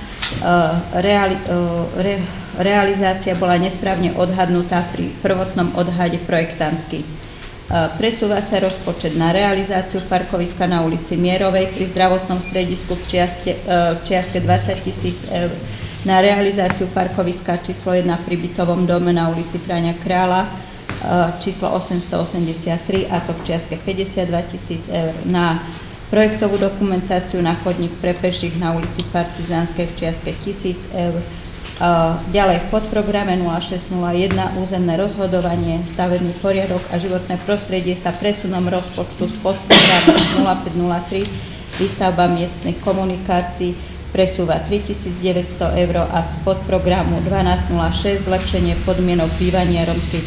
realizácia bola nesprávne odhadnutá pri prvotnom odhade projektantky. Presúva sa rozpočet na realizáciu parkoviska na ulici Mierovej pri zdravotnom stredisku v čiastke 20 000 eur, na realizáciu parkoviska číslo 1 pri bytovom dome na ulici Fráňa Kráľa číslo 883, a to v čiastke 52 000 eur, na projektovú dokumentáciu na chodník pre peších na ulici Partizánskej v čiastke 1000 eur. Ďalej v podprograme 0601 územné rozhodovanie, stavebný poriadok a životné prostredie sa presunom rozpočtu z podprogramu 0503 výstavba miestnych komunikácií presúva 3900 eur a z podprogramu 1206 zlepšenie podmienok bývania rómskych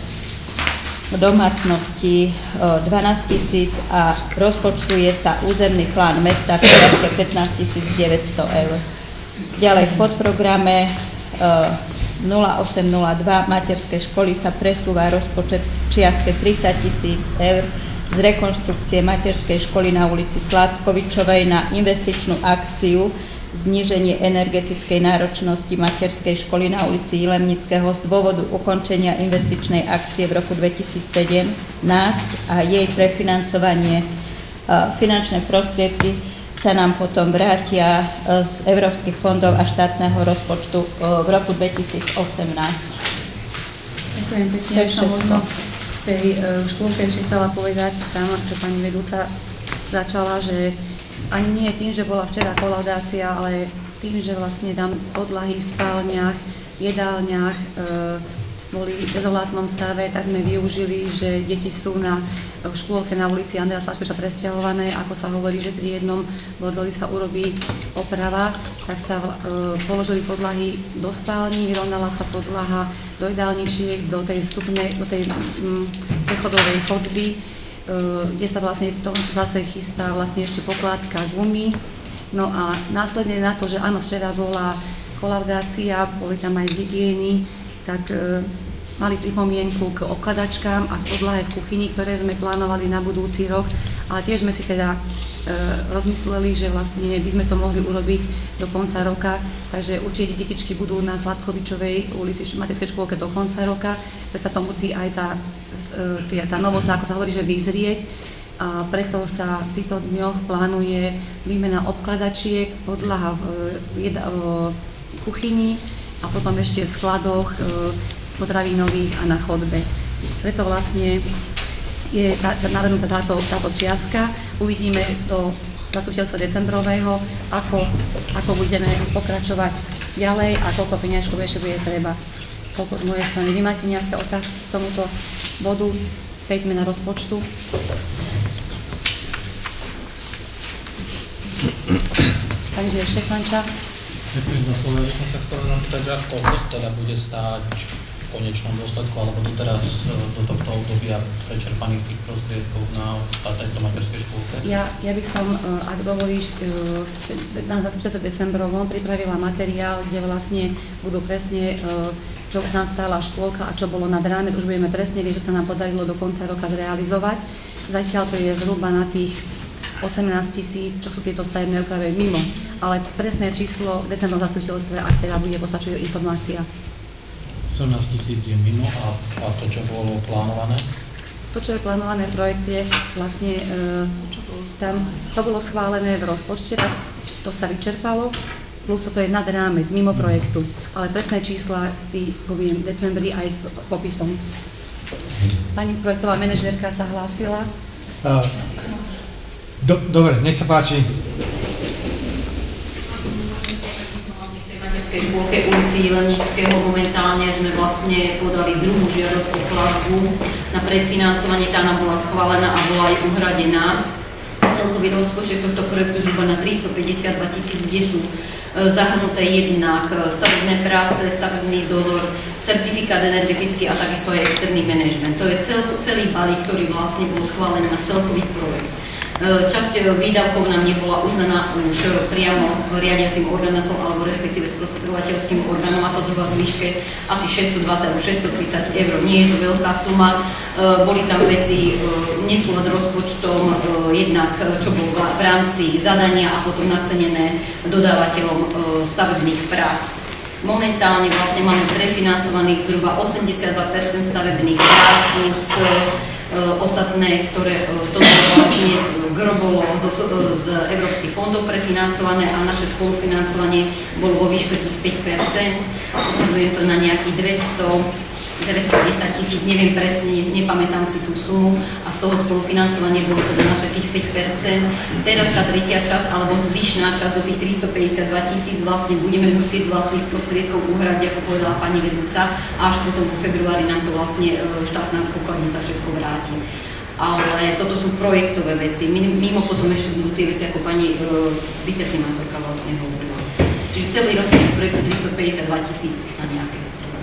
domácností 12 000 a rozpočtuje sa územný plán mesta v čiastke 15 900 eur. Ďalej v podprograme 0802 materské školy sa presúva rozpočet v čiastke 30 000 eur z rekonštrukcie materskej školy na ulici Sládkovičovej na investičnú akciu zníženie energetickej náročnosti materskej školy na ulici Jilemnického z dôvodu ukončenia investičnej akcie v roku 2017 a jej prefinancovanie finančné prostriedky sa nám potom vrátia z európskych fondov a štátneho rozpočtu v roku 2018. Ďakujem pekne. Ja som možno v tej škôlke ešte chcela povedať, tam, čo pani vedúca začala, že ani nie tým, že bola včera kolaudácia, ale tým, že vlastne tam podlahy v spálniach, jedálniach boli v dezolátnom stave, tak sme využili, že deti sú v škôlke na ulici Andreja Sláškoša presťahované. Ako sa hovorí, že pri jednom bordeli sa urobí oprava, tak sa položili podlahy do spálni, vyrovnala sa podlaha do jedálničiek, do tej prechodovej chodby, kde sa vlastne v tom čase chystá vlastne ešte pokladka gumy. No a následne na to, že áno, včera bola kolaudácia, boli tam aj z hygieny, tak mali pripomienku k okladačkám a k podlahe v kuchyni, ktoré sme plánovali na budúci rok, ale tiež sme si teda rozmysleli, že vlastne by sme to mohli urobiť do konca roka, takže určite detičky budú na Sladkovičovej ulici v materskej škôlke do konca roka, preto to musí aj tá novota, ako sa hovorí, že vyzrieť, a preto sa v týchto dňoch plánuje výmena obkladačiek, podlaha v kuchyni a potom ešte v skladoch potravinových a na chodbe. Preto vlastne je navrhnutá táto čiastka. Uvidíme do zastupiteľstva decembrového, ako budeme pokračovať ďalej a koľko peňažkov ešte bude treba. Koľko z mojej strany. Vy máte nejaké otázky k tomuto bodu? Tej zmena rozpočtu. Takže Štefanča. Ďakujem za slovo. Ja som sa chcel napýtať, že ako teda bude stáť v konečnom dôsledku, alebo doteraz do tohto obdobia prečerpaných tých prostriedkov na tejto materskej škôlke? Ja by som, ak dovolíš, na zastupiteľstve decembrovom pripravila materiál, kde vlastne budú presne, čo nám stála škôlka a čo bolo nad rámec, už budeme presne vedieť, čo sa nám podarilo do konca roka zrealizovať. Zatiaľ to je zhruba na tých 18 000, čo sú tieto stavebné úpravy mimo, ale presné číslo v decembrovom zastupiteľstve, ak teda bude postačujúca informácia. 18 000 je mimo a to, čo bolo plánované? To, čo je plánované v projekte, vlastne tam to bolo schválené v rozpočte, tak to sa vyčerpalo, plus toto je nad rámec, mimo projektu, ale presné čísla poviem v decembri aj s popisom. Pani projektová manažérka sa hlásila. Dobre, nech sa páči. V škôlke ulici Lemnického momentálne sme vlastne podali druhú žiadosť o platbu na predfinancovanie, tá nám bola schválená a bola aj uhradená. Celkový rozpočet tohto projektu zhruba na 352 000, kde sú zahrnuté jednak stavebné práce, stavebný dozor, certifikát energetický a takisto aj externý manažment. To je celý balík, ktorý vlastne bol schválený na celkový projekt. Časť výdavkov nám nebola uznaná už priamo riadiacim orgánom alebo respektíve sprostredkovateľským orgánom, a to zhruba v výške asi 620 alebo 630 eur. Nie je to veľká suma. Boli tam veci nesúlad rozpočtom, jednak čo bolo v rámci zadania a potom nacenené dodávateľom stavebných prác. Momentálne vlastne máme prefinancovaných zhruba 82% stavebných prác plus ostatné, ktoré toto vlastne gro bolo z európskych fondov prefinancované a naše spolufinancovanie bolo vo výške tých 5%. Odhadujem to na nejakých 910 000, neviem presne, nepamätám si tú sumu a z toho spolufinancovanie bolo teda naše tých 5%. Teraz tá tretia časť alebo zvyšná časť do tých 352 000 vlastne budeme musieť z vlastných prostriedkov uhradiť, ako povedala pani vedúca, a až potom vo februári nám to vlastne štátna pokladnica všetko vráti. Ale toto sú projektové veci. Mimo potom ešte budú tie veci, ako pani viceprimátorka vlastne hovorila. Čiže celý rozpočet projektu 352 000 na nejaké.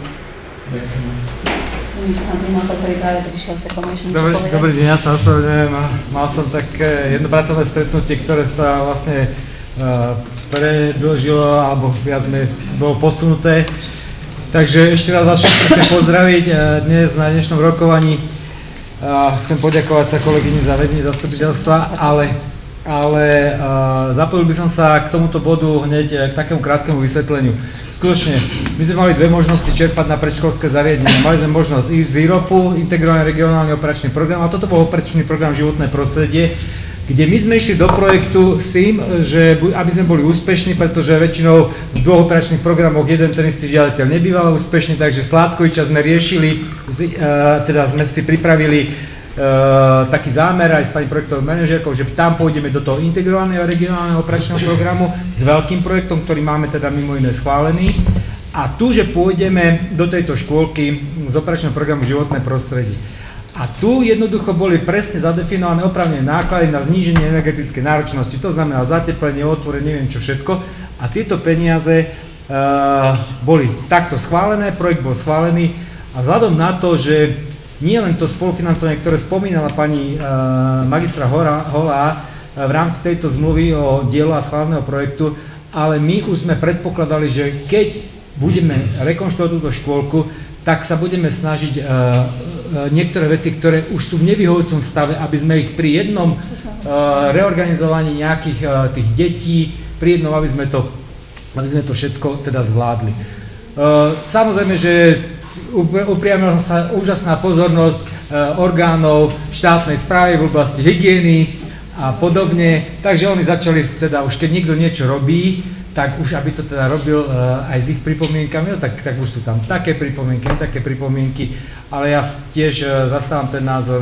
Dobrý deň, ja sa ospravedlňujem. Mal som také jedno pracovné stretnutie, ktoré sa vlastne predĺžilo alebo viac bolo posunuté. Takže ešte raz vás všetkých chcem pozdraviť dnes na dnešnom rokovaní. Chcem poďakovať sa kolegyni za vedenie zastupiteľstva, ale zapojil by som sa k tomuto bodu hneď k takému krátkemu vysvetleniu. Skutočne, my sme mali dve možnosti čerpať na predškolské zariadenie. Mali sme možnosť ísť z IROPu, integrovaný regionálny operačný program, a toto bol operačný program životné prostredie, kde my sme išli do projektu s tým, že aby sme boli úspešní, pretože väčšinou v 2 operačných programoch jeden ten istý žiadateľ nebýval úspešný, takže Sládkoviča sme riešili, teda sme si pripravili taký zámer aj s pani projektovou manažérkou, že tam pôjdeme do toho integrovaného regionálneho operačného programu s veľkým projektom, ktorý máme teda mimo iné schválený. A tu, že pôjdeme do tejto škôlky z operačného programu životné prostredie. A tu jednoducho boli presne zadefinované oprávnené náklady na zníženie energetickej náročnosti, to znamená zateplenie, otvorenie, neviem čo všetko. A tieto peniaze boli takto schválené, projekt bol schválený a vzhľadom na to, že nie len to spolufinancovanie, ktoré spomínala pani magistra Holá v rámci tejto zmluvy o dielu a schváleného projektu, ale my už sme predpokladali, že keď budeme rekonštruovať túto škôlku, tak sa budeme snažiť niektoré veci, ktoré už sú v nevyhovujúcom stave, aby sme ich pri jednom reorganizovaní nejakých tých detí, pri jednom, aby sme to všetko teda zvládli. Samozrejme, že upriamila sa úžasná pozornosť orgánov štátnej správy v oblasti hygieny a podobne, takže oni začali teda už keď niekto niečo robí, tak už aby to teda robil aj s ich pripomienkami, no tak už sú tam také pripomienky, ale ja tiež zastávam ten názor,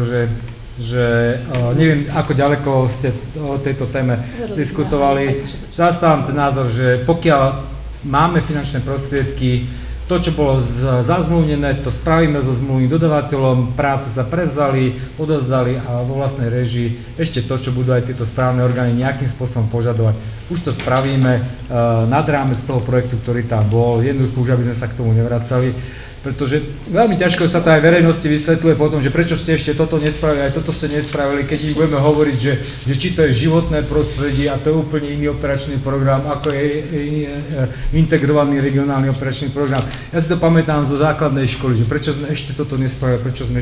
že neviem, ako ďaleko ste o tejto téme diskutovali, zastávam ten názor, že pokiaľ máme finančné prostriedky, to, čo bolo zazmluvnené, to spravíme so zmluvným dodavateľom, práce sa prevzali, odovzdali a vo vlastnej režii ešte to, čo budú aj tieto správne orgány nejakým spôsobom požadovať. Už to spravíme nad rámec toho projektu, ktorý tam bol, jednoducho už, aby sme sa k tomu nevracali, pretože veľmi ťažko sa to aj verejnosti vysvetľuje potom, že prečo ste ešte toto nespravili, aj toto ste nespravili, keď im budeme hovoriť, že či to je životné prostredie a to je úplne iný operačný program, ako je integrovaný regionálny operačný program. Ja si to pamätám zo základnej školy, že prečo sme ešte toto nespravili,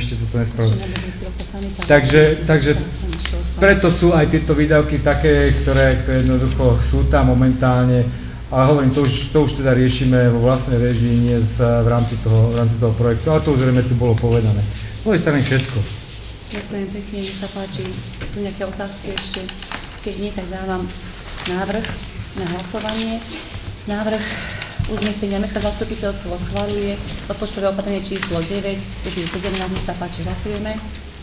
Takže preto sú aj tieto výdavky také, ktoré jednoducho sú tam momentálne. Ale hovorím, to už teda riešime vo vlastnej režii, nie v rámci toho projektu, ale to už zrejme tu bolo povedané. Z mojej strany všetko. Ďakujem pekne, nech sa páči. Sú nejaké otázky ešte? Keď nie, tak dávam návrh na hlasovanie. Návrh uznesenia Mestské zastupiteľstvo schvaľuje rozpočtové opatrenie číslo 9 2017, nech sa páči, hlasujeme.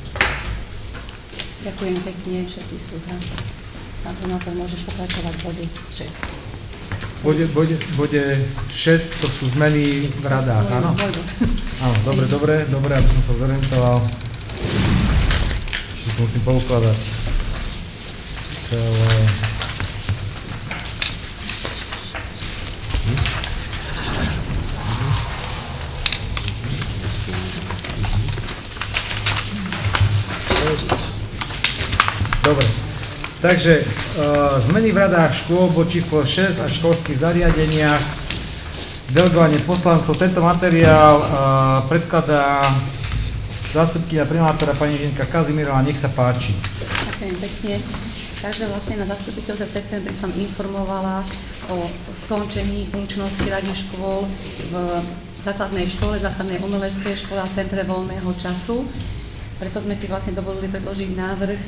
Ďakujem pekne, všetci sú za. Pán primátor, môžeš pokračovať v bode 6. Bode 6, to sú zmeny v radách, áno? Áno, dobre, aby som sa zorientoval. Ešte to musím poukladať. Celé. Dobre. Takže zmeny v radách škôl, bod číslo 6 a školských zariadeniach, delegovanie poslancov. Tento materiál predkladá zástupkyňa primátora pani inžinierka Kazimírová, nech sa páči. Ďakujem pekne. Takže vlastne na zastupiteľstve v septembri som informovala o skončení funkčnosti radí škôl v základnej škole, základnej umeleckej škole a centre voľného času. Preto sme si vlastne dovolili predložiť návrh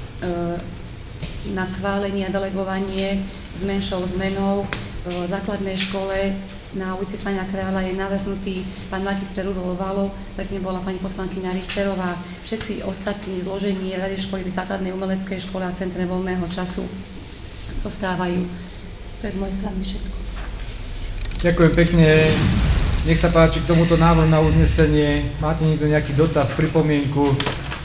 na schválenie a delegovanie s menšou zmenou. V základnej škole na ulici Pána Kráľa je navrhnutý pán magister Rudolf Valov, predtým bola pani poslankyňa Richterová. Všetci ostatní zložení rady školy v základnej umeleckej škole a centre voľného času zostávajú. To je z mojej strany všetko. Ďakujem pekne. Nech sa páči k tomuto návrhu na uznesenie. Máte niekto nejaký dotaz, pripomienku?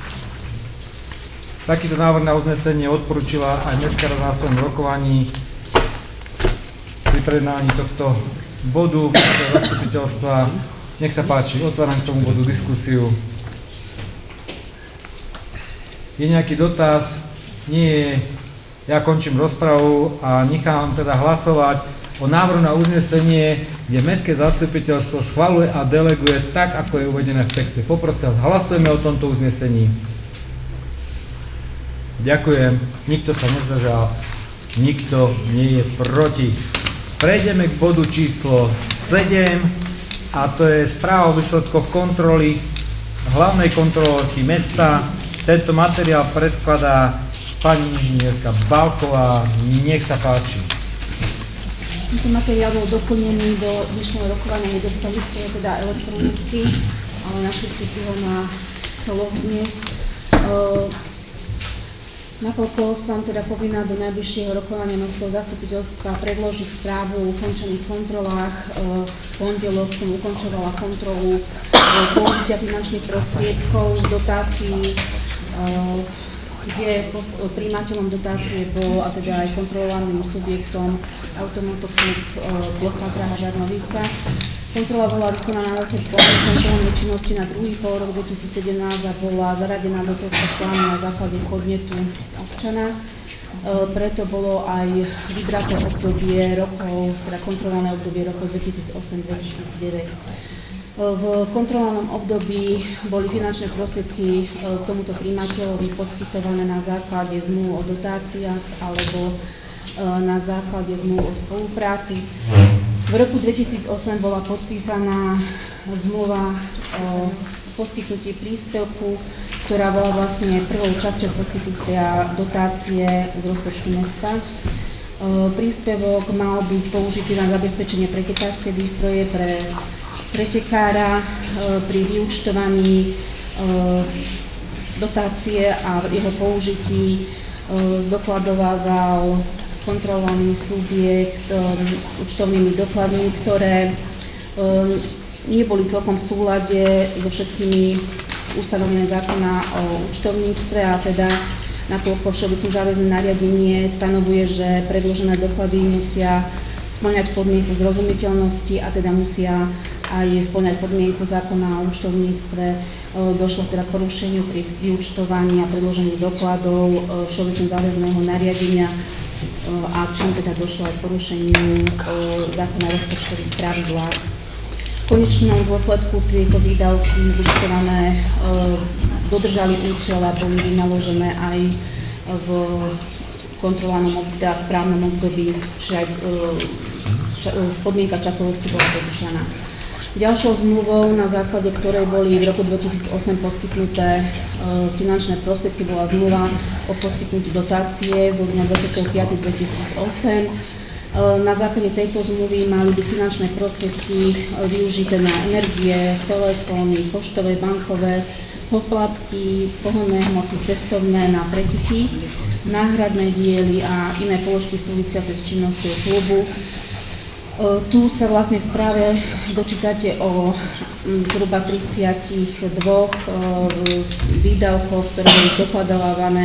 Takýto návrh na uznesenie odporúčila aj Mestská rada na svojom rokovaní pri prejednávaní tohto bodu zastupiteľstva. Nech sa páči, otváram k tomu bodu diskusiu. Je nejaký dotaz? Nie je. Ja končím rozpravu a nechám teda hlasovať o návrhu na uznesenie, kde Mestské zastupiteľstvo schvaľuje a deleguje tak, ako je uvedené v texte. Poprosím vás, hlasujeme o tomto uznesení. Ďakujem. Nikto sa nezdržal. Nikto nie je proti. Prejdeme k bodu číslo 7 a to je správa o výsledkoch kontroly hlavnej kontrolórky mesta. Tento materiál predkladá pani inžinierka Bálková, nech sa páči. Tento materiál bol doplnený do dnešného rokovania, nedostali ste ho teda elektronicky, ale našli ste si ho na stoloch dnes. Nakoľko som teda povinná do najbližšieho rokovania mestského zastupiteľstva predložiť správu o ukončených kontrolách, v pondelok som ukončovala kontrolu použitia finančných prostriedkov z dotácií, kde prijímateľom dotácie bol a teda aj kontrolovaným subjektom Automotoklub plocha Praha Žarnovica. Kontrola bola vykonaná na kontrolnej činnosti na druhý polrok 2017 a bola zaradená do tohto plánu na základe podnetu občana. Preto bolo aj vybraté obdobie rokov, teda kontrolované obdobie rokov 2008-2009. V kontrolovanom období boli finančné prostriedky tomuto prijímateľovi poskytované na základe zmluv o dotáciách alebo na základe zmluv o spolupráci. V roku 2008 bola podpísaná zmluva o poskytnutí príspevku, ktorá bola vlastne prvou časťou poskytnutia dotácie z rozpočtu mesta. Príspevok mal byť použitý na zabezpečenie pretekárskej výstroje pre pretekára pri vyúčtovaní dotácie a jeho použití zdokladovával kontrolovaný subjekt účtovnými dokladmi, ktoré neboli celkom v súlade so všetkými ustanoveniami zákona o účtovníctve a teda nakoľko všeobecné záväzné nariadenie stanovuje, že predložené doklady musia spĺňať podmienku zrozumiteľnosti a teda musia aj spĺňať podmienku zákona o účtovníctve. Došlo teda k porušeniu pri vyúčtovaní a predložení dokladov všeobecne záväzného nariadenia a čím teda došlo aj k porušeniu zákona o rozpočtových pravidlách. V konečnom dôsledku tieto výdavky zúčtované dodržali účel a boli vynaložené aj v kontrolovanom teda správnom období, čiže aj podmienka časovosti bola dodržaná. Ďalšou zmluvou, na základe ktorej boli v roku 2008 poskytnuté finančné prostriedky, bola zmluva o poskytnutí dotácie zo dňa 25.2008. Na základe tejto zmluvy mali byť finančné prostriedky využité na energie, telefóny, poštové, bankové, poplatky, pohonné hmoty, cestovné na preteky, náhradné diely a iné položky súvisiace s činnosťou klubu. Tu sa vlastne v správe dočítate o zhruba 32 výdavkoch, ktoré boli dokladovávané.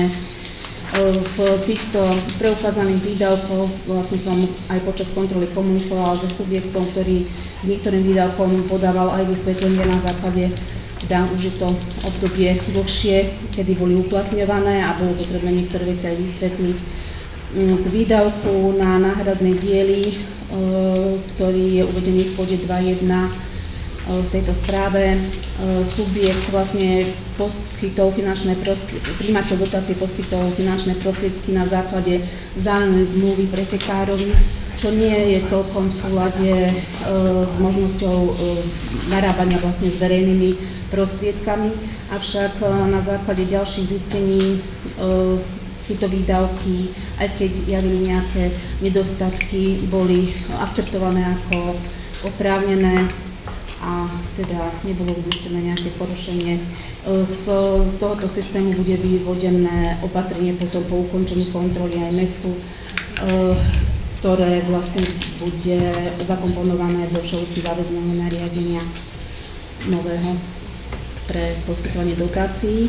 V týchto preukázaných výdavkoch vlastne som aj počas kontroly komunikovala so subjektom, ktorý k niektorým výdavkom podával aj vysvetlenie na základe, teda už je to obdobie dlhšie, kedy boli uplatňované a bolo potrebné niektoré veci aj vysvetliť. K výdavku na náhradné diely, ktorý je uvedený v bode 2.1 v tejto správe, subjekt vlastne poskytol finančné prostriedky, prijímateľ dotácie poskytol finančné prostriedky na základe vzájomnej zmluvy pretekárovi, čo nie je celkom v súlade s možnosťou narábania vlastne s verejnými prostriedkami, avšak na základe ďalších zistení tieto výdavky, aj keď javili nejaké nedostatky, boli akceptované ako oprávnené a teda nebolo zistené nejaké porušenie. Z tohoto systému bude vyvodené opatrenie potom po ukončení kontroly aj mestu, ktoré vlastne bude zakomponované do všeobecne záväzného nariadenia nového pre poskytovanie dotácií.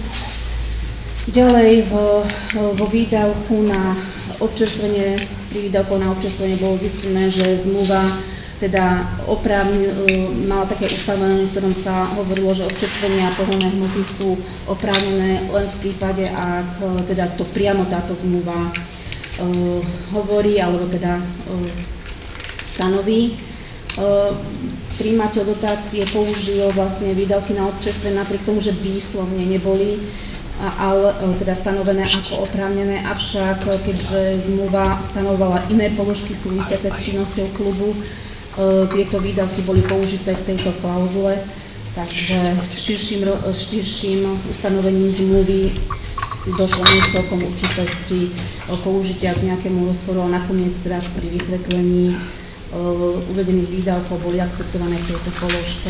Ďalej vo výdavku na občerstvenie, pri výdavku na občerstvenie bolo zistené, že zmluva teda mala také ustanovenie, v ktorom sa hovorilo, že občerstvenia a pohonné hmoty sú oprávnené len v prípade, ak teda to priamo táto zmluva hovorí alebo teda stanoví. Prijímateľ dotácie použil vlastne výdavky na občerstvenie napriek tomu, že výslovne neboli ale teda stanovené ako oprávnené, avšak keďže zmluva stanovovala iné položky súvisiace s činnosťou klubu, tieto výdavky boli použité v tejto klauzule, takže širším ustanovením zmluvy došlo nie celkom určitosti použitia k nejakému rozporu, a nakoniec teda pri vysvetlení uvedených výdavkov boli akceptované v tejto položke.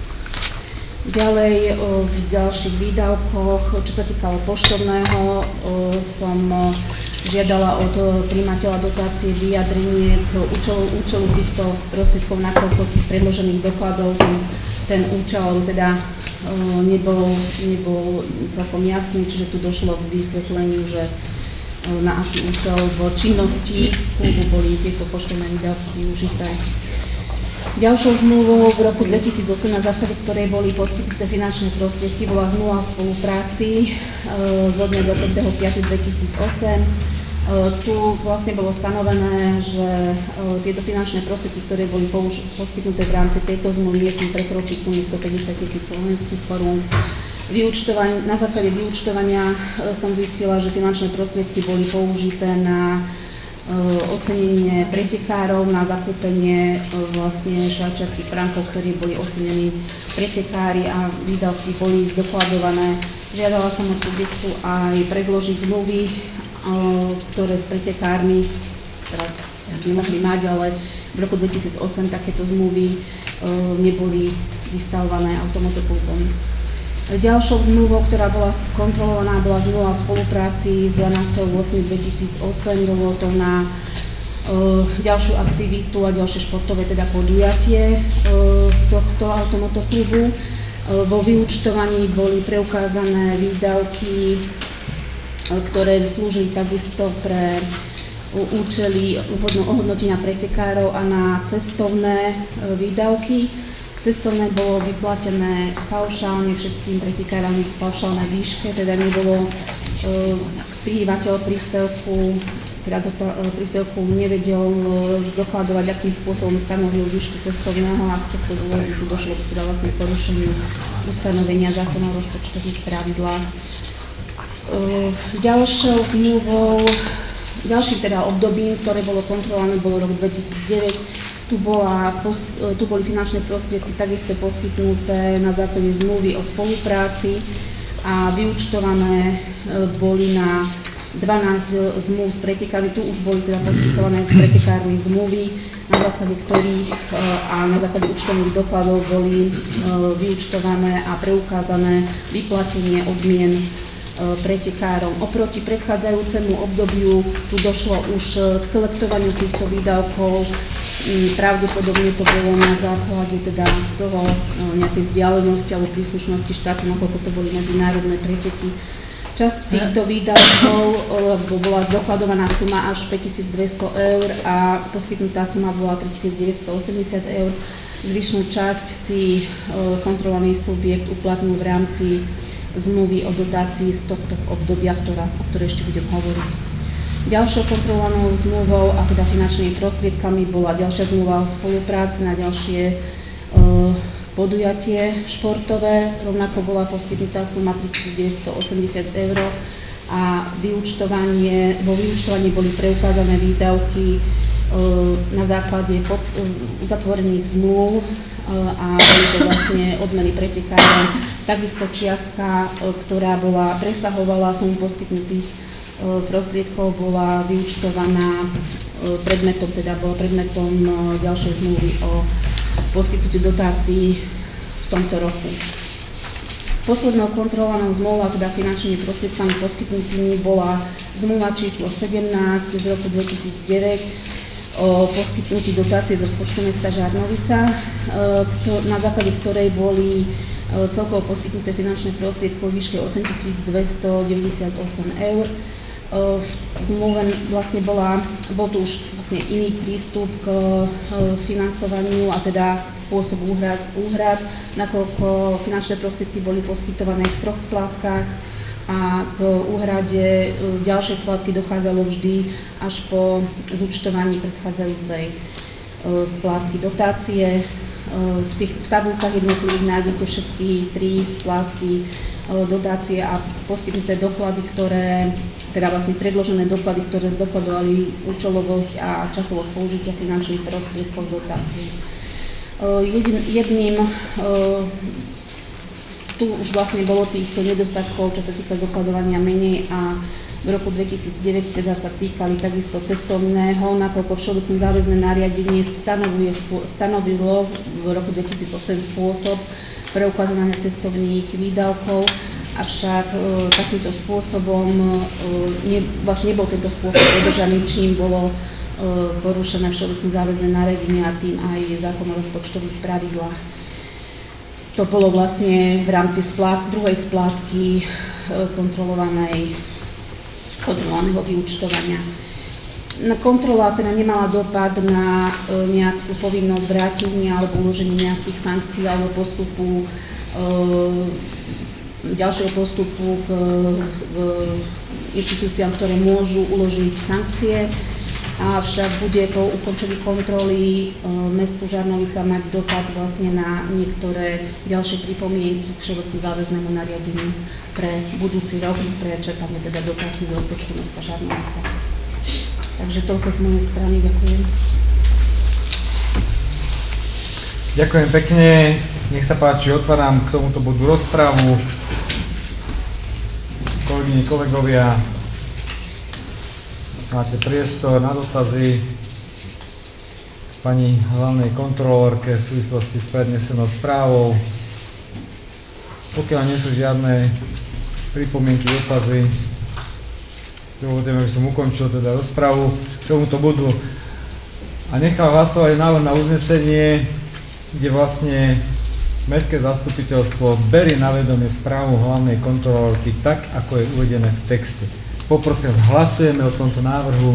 Ďalej v ďalších výdavkoch, čo sa týkalo poštovného, som žiadala od prijímateľa dotácie vyjadrenie k účelu týchto prostriedkov, nakoľko z tých predložených dokladov ten účel teda nebol celkom jasný, čiže tu došlo k vysvetleniu, že na aký účel v činnosti klubu boli tieto poštovné výdavky využité. Ďalšou zmluvou v roku 2008, na základe ktorej boli poskytnuté finančné prostriedky, bola zmluva o spolupráci zo dňa 25.2008. Tu vlastne bolo stanovené, že tieto finančné prostriedky, ktoré boli poskytnuté v rámci tejto zmluvy, nesmú prekročiť sumu 150 000 slovenských korún. Na základe vyúčtovania som zistila, že finančné prostriedky boli použité na ocenenie pretekárov, na zakúpenie vlastne švajčiarskych frankov, ktorí boli ocenení pretekári, a výdavky boli zdokladované. Žiadala som od subjektu aj predložiť zmluvy, ktoré s pretekármi teda nemohli mať, ale v roku 2008 takéto zmluvy neboli vystavované Automotoklubom. Ďalšou zmluvou, ktorá bola kontrolovaná, bola zmluva o spolupráci z 12.8.2008. Bolo to na ďalšiu aktivitu a ďalšie športové teda podujatie tohto Automotoklubu. Vo vyúčtovaní boli preukázané výdavky, ktoré slúžili takisto pre účely ohodnotenia pretekárov a na cestovné výdavky. Cestovné bolo vyplatené paušálne všetkým pretekárom v paušálnej výške, teda nebolo prijímateľ príspevku, teda príspevku nevedel zdokladovať, akým spôsobom stanovil výšku cestovného, a z tohto dôvodu došlo teda vlastne k porušeniu ustanovenia zákona o rozpočtových pravidlách. Ďalšou zmluvou, ďalším teda obdobím, ktoré bolo kontrolované, bolo rok 2009. Tu boli finančné prostriedky takisto poskytnuté na základe zmluvy o spolupráci a vyúčtované boli na 12 zmluv s pretekármi. Tu už boli teda podpisované s pretekármi zmluvy, na základe ktorých a na základe účtovných dokladov boli vyúčtované a preukázané vyplatenie odmien pretekárom. Oproti predchádzajúcemu obdobiu tu došlo už k selektovaniu týchto výdavkov. Pravdepodobne to bolo na základe teda toho nejakej vzdialenosti alebo príslušnosti štátu, nakoľko to boli medzinárodné preteky. Časť týchto výdavkov bola zdokladovaná suma až 5 200 eur a poskytnutá suma bola 3 980 eur. Zvyšnú časť si kontrolovaný subjekt uplatnil v rámci zmluvy o dotácii z tohto obdobia, o ktorej ešte budem hovoriť. Ďalšou kontrolovanou zmluvou a teda finančnými prostriedkami bola ďalšia zmluva o spolupráci na ďalšie podujatie športové. Rovnako bola poskytnutá suma 3 980 eur a vo vyúčtovaní boli preukázané výdavky na základe uzatvorených zmluv a boli to vlastne odmeny pretekárom. Takisto čiastka, ktorá presahovala sumu poskytnutých prostriedkov, bola vyúčtovaná bola predmetom ďalšej zmluvy o poskytnutí dotácií v tomto roku. Poslednou kontrolovanou zmluvou, teda finančnými prostriedkami poskytnutými, bola zmluva číslo 17 z roku 2009 o poskytnutí dotácie z rozpočtu mesta Žarnovica, na základe ktorej boli celkovo poskytnuté finančné prostriedky vo výške 8 298 eur. V zmluve vlastne bol tu už vlastne iný prístup k financovaniu a teda spôsob úhrad, nakoľko finančné prostriedky boli poskytované v 3 splátkach a k úhrade ďalšej splátky dochádzalo vždy až po zúčtovaní predchádzajúcej splátky dotácie. V tabulkách jednotlivých nájdete všetky 3 splátky dotácie a poskytnuté doklady, teda vlastne predložené doklady, ktoré zdokladovali účelovosť a časovosť použitia finančných prostriedkov z dotácie. Jedným tu už vlastne bolo tých nedostatkov, čo sa týka dokladovania menej a v roku 2009 teda sa týkali takisto cestovného, nakoľko všeobecne záväzné nariadenie stanovilo v roku 2008 spôsob preukazovania cestovných výdavkov, avšak takýmto spôsobom vlastne nebol tento spôsob dodržaný, čím bolo porušené všeobecne záväzné nariadenie a tým aj zákon o rozpočtových pravidlách. To bolo vlastne v rámci druhej splátky kontrolovaného vyúčtovania. Kontrola teda nemala dopad na nejakú povinnosť vrátenia alebo uloženie nejakých sankcií alebo postupu, ďalšieho postupu k inštitúciám, ktoré môžu uložiť sankcie. Avšak bude po ukončení kontroly mestu Žarnovica mať dopad vlastne na niektoré ďalšie pripomienky k všeobecne záväznému nariadeniu pre budúci rok, pre čerpanie teda dotácií z rozpočtu mesta Žarnovica. Takže toľko z mojej strany, ďakujem. Ďakujem pekne, nech sa páči, otváram k tomuto bodu rozprávu. Kolegyne, kolegovia, máte priestor na dotazy pani hlavnej kontrolórke v súvislosti s prednesenou správou. Pokiaľ nie sú žiadne pripomienky, dotazy, dovolte mi, aby som ukončil teda rozpravu k tomuto bodu a nechal hlasovať návrh na uznesenie, kde vlastne Mestské zastupiteľstvo berie na vedomie správu hlavnej kontrolórky tak, ako je uvedené v texte. Poprosím, hlasujeme o tomto návrhu.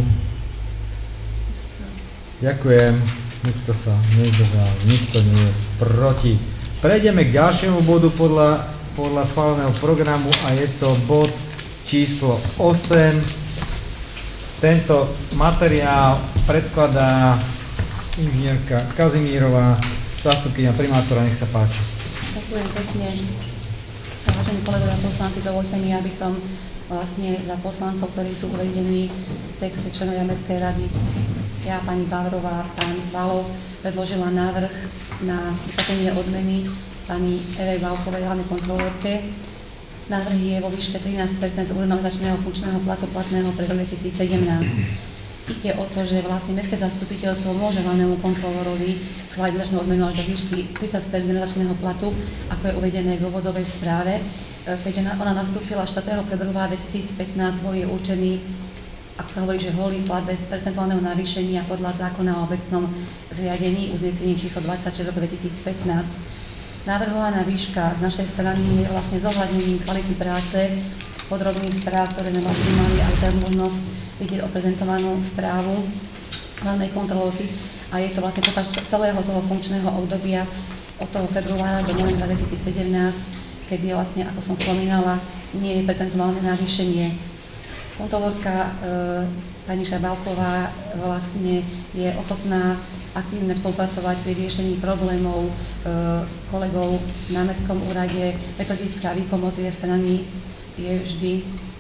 Ďakujem. Nikto sa nezdržal, nikto nie je proti. Prejdeme k ďalšiemu bodu podľa schváleného programu a je to bod číslo 8. Tento materiál predkladá inžinierka Kazimírová, zástupkyňa primátora, nech sa páči. Ďakujem pekne. Vážení kolegovia poslanci, dovoľte mi, aby som vlastne za poslancov, ktorí sú uvedení v texte členovia Mestskej rady, ja, pani Vavrová, pán Valov, predložila návrh na vyplatenie odmeny pani Evej Valkovej, hlavnej kontrolórke. Návrh je vo výške 13% z organizačného funkčného platu platného pre rok 2017. Ide o to, že vlastne Mestské zastupiteľstvo môže hlavnému kontrolórovi schváliť mesačnú odmenu až do výšky 30% mesačného platu, ako je uvedené v dôvodovej správe. Keďže ona nastúpila 4. februára 2015, bol jej určený, ako sa hovorí, že holý plat bez percentuálneho navýšenia podľa zákona o obecnom zriadení uznesení číslo 26 roku 2015. Navrhovaná výška z našej strany je vlastne zohľadnením kvality práce, podrobných správ, ktoré sme vlastne mali aj tak možnosť vidieť oprezentovanú správu hlavnej kontrolórky a je to vlastne počas celého toho funkčného obdobia od toho februára do novembra 2017, kedy je vlastne, ako som spomínala, nie je percentuálne navýšenie. Kontrolórka pani Šabálková vlastne je ochotná aktívne spolupracovať pri riešení problémov kolegov na Mestskom úrade. Metodická výpomoc jej strany je vždy.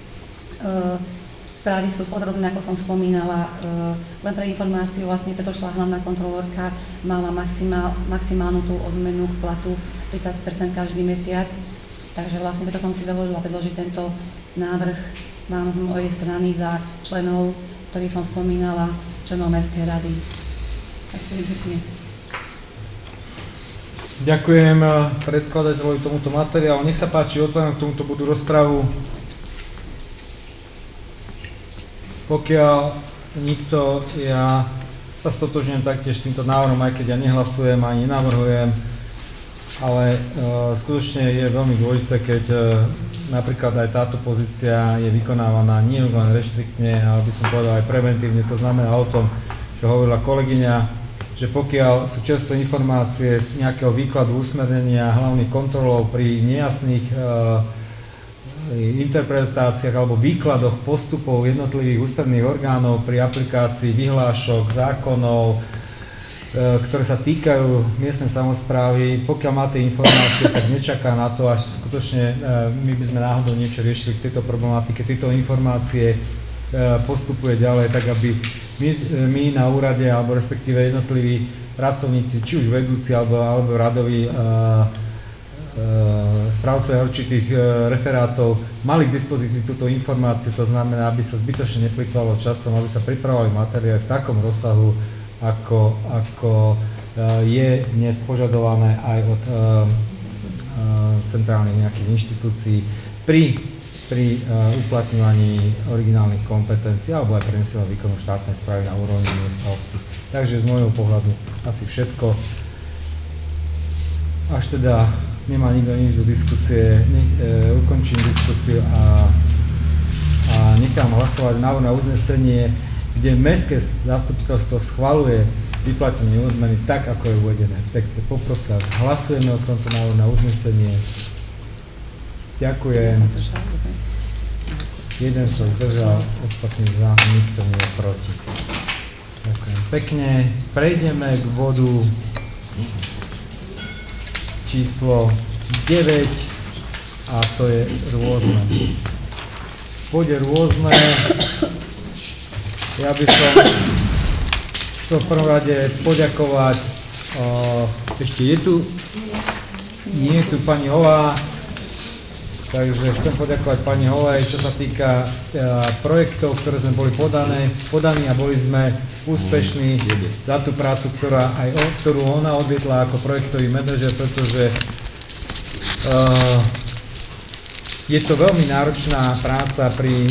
Správy sú podrobné, ako som spomínala. Len pre informáciu, vlastne predošlá hlavná kontrolórka mala maximálnu tú odmenu k platu 30% každý mesiac. Takže vlastne preto som si dovolila predložiť tento návrh vám z mojej strany za členov, ktorých som spomínala, členov Mestskej rady. Ďakujem pekne. Ďakujem predkladateľovi tomuto materiálu. Nech sa páči, otváram k tomuto bodu rozpravu. Pokiaľ nikto, ja sa stotožňujem taktiež s týmto návrhom, aj keď ja nehlasujem ani nenavrhujem, ale skutočne je veľmi dôležité, keď napríklad aj táto pozícia je vykonávaná nie len reštriktne, ale by som povedal aj preventívne. To znamená o tom, čo hovorila kolegyňa, že pokiaľ sú čerstvé informácie z nejakého výkladu usmernenia hlavných kontrolov pri nejasných interpretáciách alebo výkladoch postupov jednotlivých ústredných orgánov pri aplikácii vyhlášok, zákonov, ktoré sa týkajú miestnej samosprávy, pokiaľ máte informácie, tak nečaká na to, až skutočne my by sme náhodou niečo riešili k tejto problematike, tieto informácie postupuje ďalej, tak aby my na úrade, alebo respektíve jednotliví pracovníci, či už vedúci, alebo radoví správcovia určitých referátov mali k dispozícii túto informáciu, to znamená, aby sa zbytočne neplytvalo časom, aby sa pripravovali materiály v takom rozsahu, ako je dnes požadované aj od centrálnych nejakých inštitúcií pri uplatňovaní originálnych kompetencií alebo aj preneseného výkonu štátnej správy na úrovni miesta a obcí. Takže z môjho pohľadu asi všetko. Až teda nemá nikto nič do diskusie, ukončím diskusiu a nechám hlasovať návrh na uznesenie, kde mestské zastupiteľstvo schvaľuje vyplatenie odmeny tak, ako je uvedené v texte. Poprosím vás, hlasujeme o tomto návrhu na uznesenie. Ďakujem. Jeden sa zdržal, ostatní za, nikto nie je proti. Ďakujem pekne. Prejdeme k bodu číslo 9 a to je rôzne. V bode rôzne ja by som chcel v prvom rade poďakovať, ešte nie je tu pani Holá, takže chcem poďakovať pani Holej, čo sa týka projektov, ktoré sme boli podaní a boli sme úspešní za tú prácu, ktorú ona odvietla ako projektový manažer, pretože je to veľmi náročná práca pri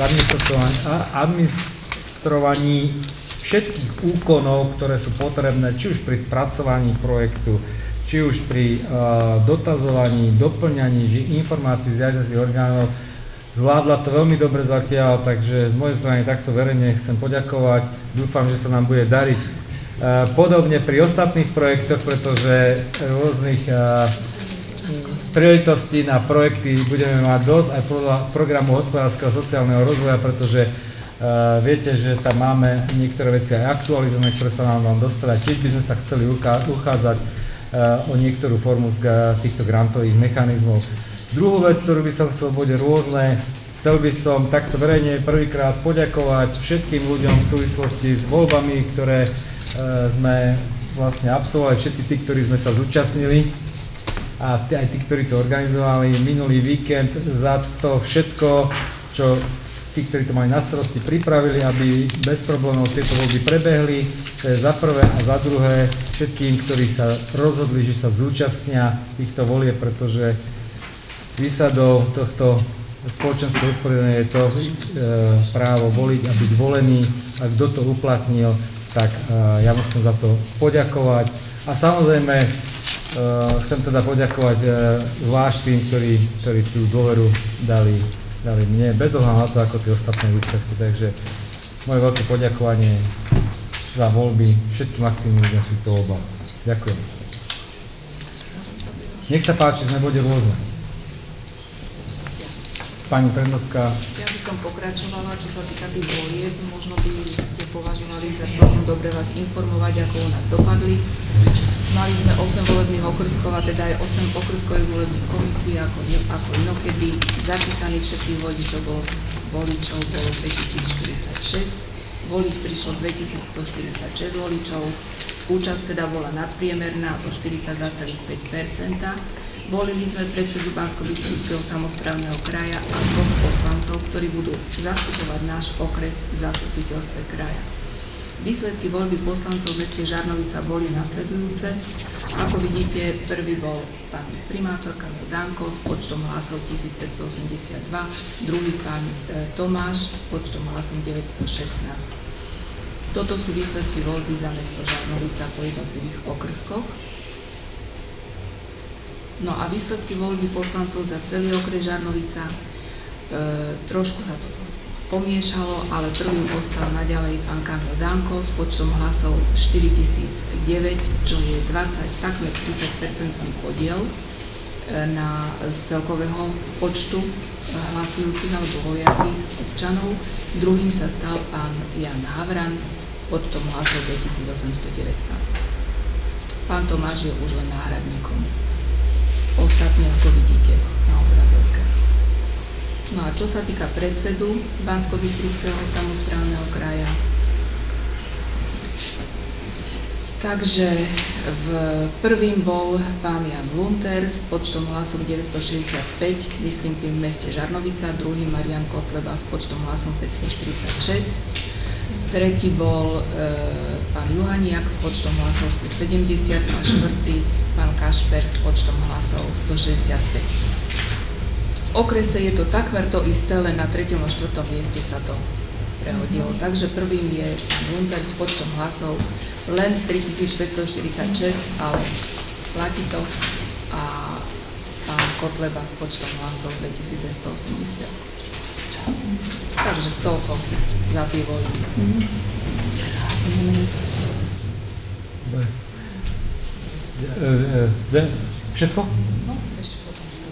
administrovaní všetkých úkonov, ktoré sú potrebné, či už pri spracovaní projektu, či už pri dotazovaní, doplňaní informácií z riadiacich orgánov. Zvládla to veľmi dobre zatiaľ, takže z mojej strany takto verejne chcem poďakovať. Dúfam, že sa nám bude dariť podobne pri ostatných projektoch, pretože rôznych príležitostí na projekty budeme mať dosť aj podľa programu hospodárskeho a sociálneho rozvoja, pretože viete, že tam máme niektoré veci aj aktualizované, ktoré sa nám dostali. Tiež by sme sa chceli uchádzať o niektorú formu z týchto grantových mechanizmov. Druhú vec, ktorú by som chcel bode rôzne, chcel by som takto verejne prvýkrát poďakovať všetkým ľuďom v súvislosti s voľbami, ktoré sme vlastne absolvovali, všetci tí, ktorí sme sa zúčastnili a aj tí, ktorí to organizovali minulý víkend, za to všetko, čo tí, ktorí to mali na starosti, pripravili, aby bez problémov tieto voľby prebehli. To je za prvé a za druhé všetkým, ktorí sa rozhodli, že sa zúčastnia týchto volieb, pretože výsadou tohto spoločenského usporiadania je to právo voliť a byť volený. A kto to uplatnil, tak ja mu chcem za to poďakovať. A samozrejme chcem teda poďakovať zvlášť tým, ktorí tú dôveru dali mne, bez ohľadu na to, ako tie ostatné výsledky. Takže moje veľké poďakovanie za voľby všetkým aktívnym ľuďom v týchto voľbách. Ďakujem. Nech sa páči, sme bode rôzne. Pani prednostka. Ja by som pokračovala, čo sa týka tých volieb. Možno by ste považovali za celkom dobre vás informovať, ako u nás dopadli. Mali sme 8 volebných okrskov a teda aj 8 okrskových volebných komisí, ako inokedy. Zapísaných všetkých voličov bolo 2046. Voliť prišlo 2146 voličov. Účasť teda bola nadpriemerná, to 42,5%. Volili sme predsedu Banskobystrického samosprávneho kraja a 2 poslancov, ktorí budú zastupovať náš okres v zastupiteľstve kraja. Výsledky voľby poslancov v meste Žarnovica boli nasledujúce. Ako vidíte, prvý bol pán primátor Kamil Danko s počtom hlasov 1582, druhý pán Tomáš s počtom hlasov 916. Toto sú výsledky voľby za mesto Žarnovica po jednotlivých okrskoch. No a výsledky voľby poslancov za celý okres Žarnovica, trošku sa to pomiešalo, ale prvým ostal naďalej pán Kamil Danko s počtom hlasov 4009, čo je takmer 30% podiel z celkového počtu hlasujúcich alebo voliacich občanov. Druhým sa stal pán Jan Havran s počtom hlasov 2819. Pán Tomáš je už len náhradníkom. Ostatní, ako vidíte na obrazovke. No a čo sa týka predsedu Banskobystrického samosprávneho kraja, Takže prvým bol pán Jan Lunter s počtom hlasov 965, myslím tým v meste Žarnovica, druhý Marian Kotleba s počtom hlasov 546, tretí bol pán Juhaniak s počtom hlasov 170 a štvrtý pán Kašper s počtom hlasov 165. V okrese je to takmer to isté, len na 3. a 4. mieste sa to prehodilo. Takže prvým je pán Lunter s počtom hlasov len 3546, ale platí to, a pán Kotleba s počtom hlasov 2280. Takže toľko za tie voľby. Všetko? No, ešte potom chcem.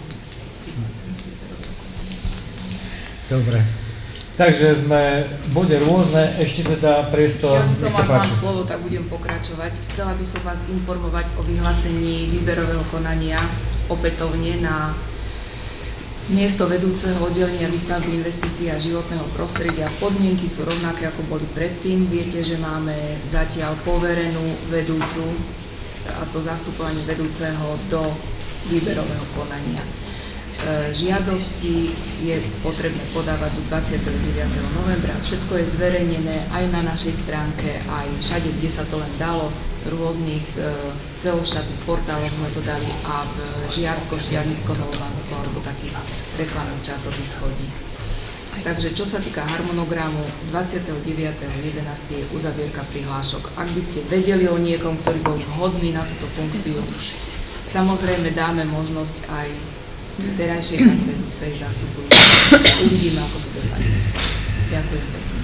Dobre. Takže sme v bode rôzne, ešte teda priestor. Ja by som, ak mám slovo, tak budem pokračovať. Chcela by som vás informovať o vyhlásení výberového konania opätovne na miesto vedúceho oddelenia výstavby investícií a životného prostredia. Podmienky sú rovnaké, ako boli predtým. Viete, že máme zatiaľ poverenú vedúcu, a to zastupovanie vedúceho do výberového konania. Žiadosti je potrebné podávať do 29. novembra. Všetko je zverejnené aj na našej stránke, aj všade, kde sa to len dalo. V rôznych celoštátnych portáloch sme to dali a v Žiarsko-Štiavnicko-Holovansko alebo takých reklamných časopis chodí. Takže čo sa týka harmonogramu, 29.11. je uzavierka prihlášok. Ak by ste vedeli o niekom, ktorý bol vhodný na túto funkciu, samozrejme dáme možnosť aj terajšej pani vedúcej zastupujú. Uvidíme, ako to dopadne. Ďakujem pekne.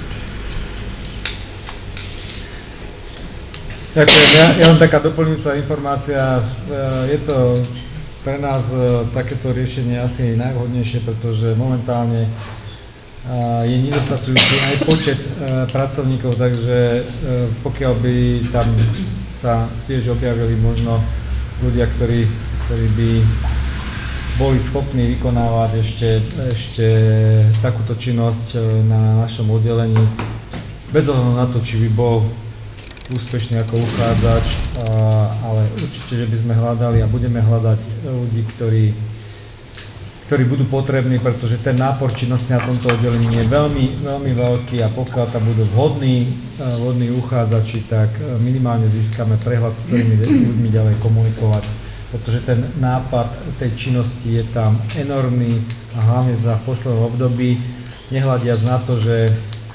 Ďakujem. Ja len taká doplňujúca informácia. Je to pre nás takéto riešenie asi najvhodnejšie, pretože momentálne je nedostatujúci aj počet pracovníkov, takže pokiaľ by tam sa tiež objavili možno ľudia, ktorí by boli schopní vykonávať ešte takúto činnosť na našom oddelení, bez ohľadu na to, či by bol úspešný ako uchádzač, ale určite, že by sme hľadali a budeme hľadať ľudí, ktorí budú potrební, pretože ten nápor činnosti na tomto oddelení je veľmi, veľmi veľký a pokiaľ tam budú vhodní uchádzači, tak minimálne získame prehľad, s ktorými ľuďmi ďalej komunikovať, pretože ten nápad tej činnosti je tam enormný a hlavne za poslednom období, nehľadiac na to, že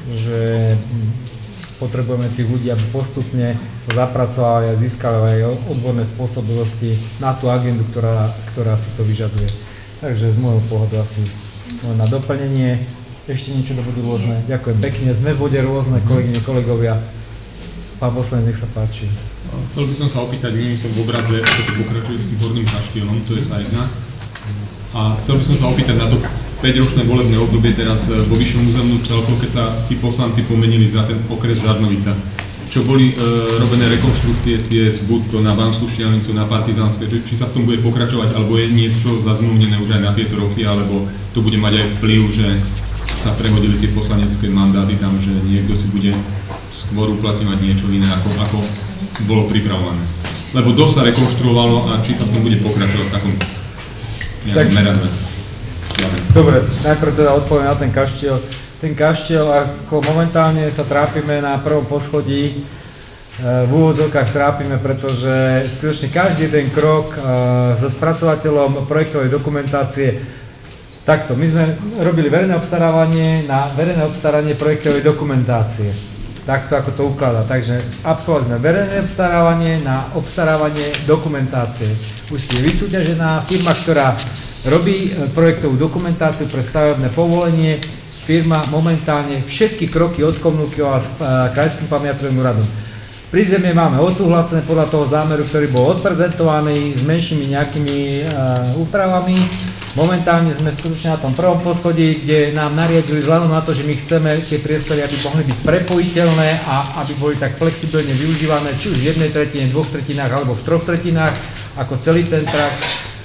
potrebujeme tých ľudí, aby postupne sa zapracovali a získali aj odborné spôsobilosti na tú agendu, ktorá si to vyžaduje. Takže z môjho pohľadu asi na doplnenie. Ešte niečo do bodu rôzne. Ďakujem pekne. Sme v bode rôzne, kolegyne, kolegovia. Pán poslanec, nech sa páči. Chcel by som sa opýtať, nie som v obraze, ako to pokračuje s tým horným kaštielom, to je za jedna. A chcel by som sa opýtať na to 5-ročné volebné obdobie teraz vo vyššom územnom celku, keď sa tí poslanci pomenili za ten okres Žarnovica. Čo boli robené rekonštrukcie ciest, buď to na Banskú Štiavnicu, na Partizánske, či sa v tom bude pokračovať, alebo je niečo zazmluvnené už aj na tieto roky, alebo to bude mať aj vplyv, že sa prehodili tie poslanecké mandáty tam, že niekto si bude skôr uplatňovať niečo iné, ako bolo pripravované. Lebo dosť sa rekonštruovalo a či sa v tom bude pokračovať v takom nejakom meradle. Dobre, najprv teda odpoviem na ten kaštiel. Ten kaštiel, ako momentálne sa trápime na prvom poschodí, v úvodzovkách trápime, pretože skutočne každý jeden krok so spracovateľom projektovej dokumentácie. Takto, my sme robili verejné obstarávanie na verejné obstaranie projektovej dokumentácie. Takto, ako to ukladá. Takže absolvovali sme verejné obstarávanie na obstarávanie dokumentácie. Už si je vysúťažená firma, ktorá robí projektovú dokumentáciu pre stavebné povolenie. Firma momentálne všetky kroky odkomunikovala s Krajským pamiatkovým úradom. Prízemie máme odsúhlasené podľa toho zámeru, ktorý bol odprezentovaný s menšími nejakými úpravami. Momentálne sme skutočne na tom prvom poschodí, kde nám nariadili vzhľadom na to, že my chceme tie priestory, aby mohli byť prepojiteľné a aby boli tak flexibilne využívané, či už v 1/3, 2/3 alebo v 3/3, ako celý ten trakt.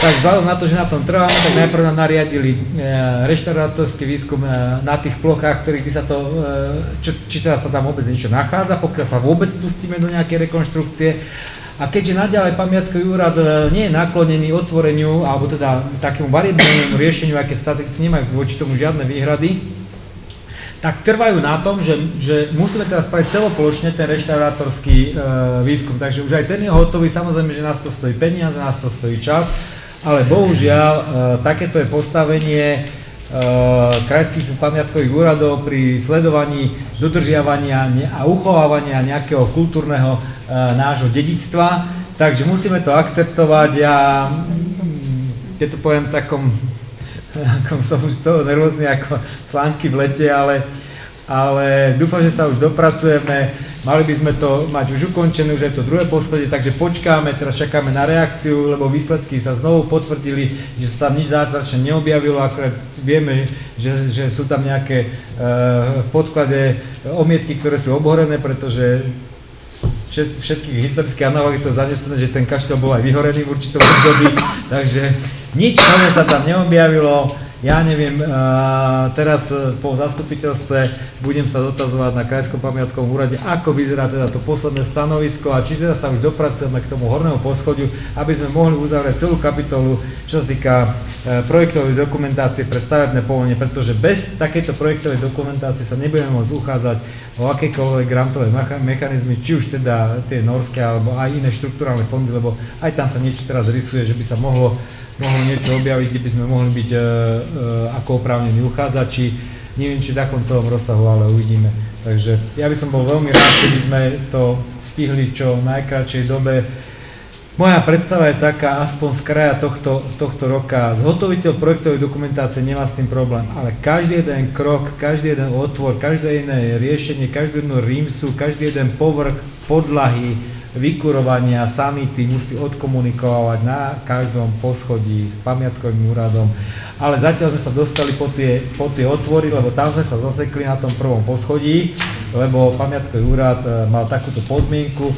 tak vzhľadom na to, že na tom trváme, tak najprv nám nariadili reštaurátorský výskum na tých plochách, ktorých by sa to, či teda sa tam vôbec niečo nachádza, pokiaľ sa vôbec pustíme do nejakej rekonštrukcie. A keďže naďalej pamiatkový úrad nie je naklonený otvoreniu, alebo teda takému variabilnému riešeniu, aj keď statici nemajú voči tomu žiadne výhrady, tak trvajú na tom, že musíme teraz spraviť celoplošne ten reštaurátorský výskum. Takže už aj ten je hotový, samozrejme, že nás to stojí peniaze, nás to stojí čas, ale bohužiaľ takéto je postavenie krajských pamiatkových úradov pri sledovaní dodržiavania a uchovávania nejakého kultúrneho nášho dedičstva, takže musíme to akceptovať. Ja to poviem takom som už toho nervózny ako slánky v lete, ale dúfam, že sa už dopracujeme. Mali by sme to mať už ukončené, už je to druhé poschodie, takže počkáme, teraz čakáme na reakciu, lebo výsledky sa znovu potvrdili, že sa tam nič zázračné neobjavilo, akorát vieme, že sú tam nejaké v podklade omietky, ktoré sú obhorené, pretože všetkých historických analógií to zanesené, že ten kaštel bol aj vyhorený v určitom období, takže nič nové sa tam neobjavilo. Ja neviem, teraz po zastupiteľstve budem sa dotazovať na Krajskom pamiatkovom úrade, ako vyzerá teda to posledné stanovisko a či teda sa už dopracujeme k tomu hornému poschodiu, aby sme mohli uzavrieť celú kapitolu, čo sa týka projektovej dokumentácie pre stavebné povolenie, pretože bez takejto projektovej dokumentácie sa nebudeme môcť uchádzať o akékoľvek grantové mechanizmy, či už teda tie norské alebo aj iné štrukturálne fondy, lebo aj tam sa niečo teraz rysuje, že by sa mohlo niečo objaviť, kde by sme mohli byť ako oprávnení uchádzači. Neviem, či v takom celom rozsahu, ale uvidíme. Takže ja by som bol veľmi rád, keby sme to stihli v čo najkratšej dobe. Moja predstava je taká, aspoň z kraja tohto roka, zhotoviteľ projektovej dokumentácie nemá s tým problém, ale každý jeden krok, každý jeden otvor, každé iné riešenie, každú jednu rímsu, každý jeden povrch, podlahy, vykurovania, sanity musí odkomunikovať na každom poschodí s pamiatkovým úradom, ale zatiaľ sme sa dostali po tie otvory, lebo tam sme sa zasekli na tom prvom poschodí, lebo pamiatkový úrad mal takúto podmienku.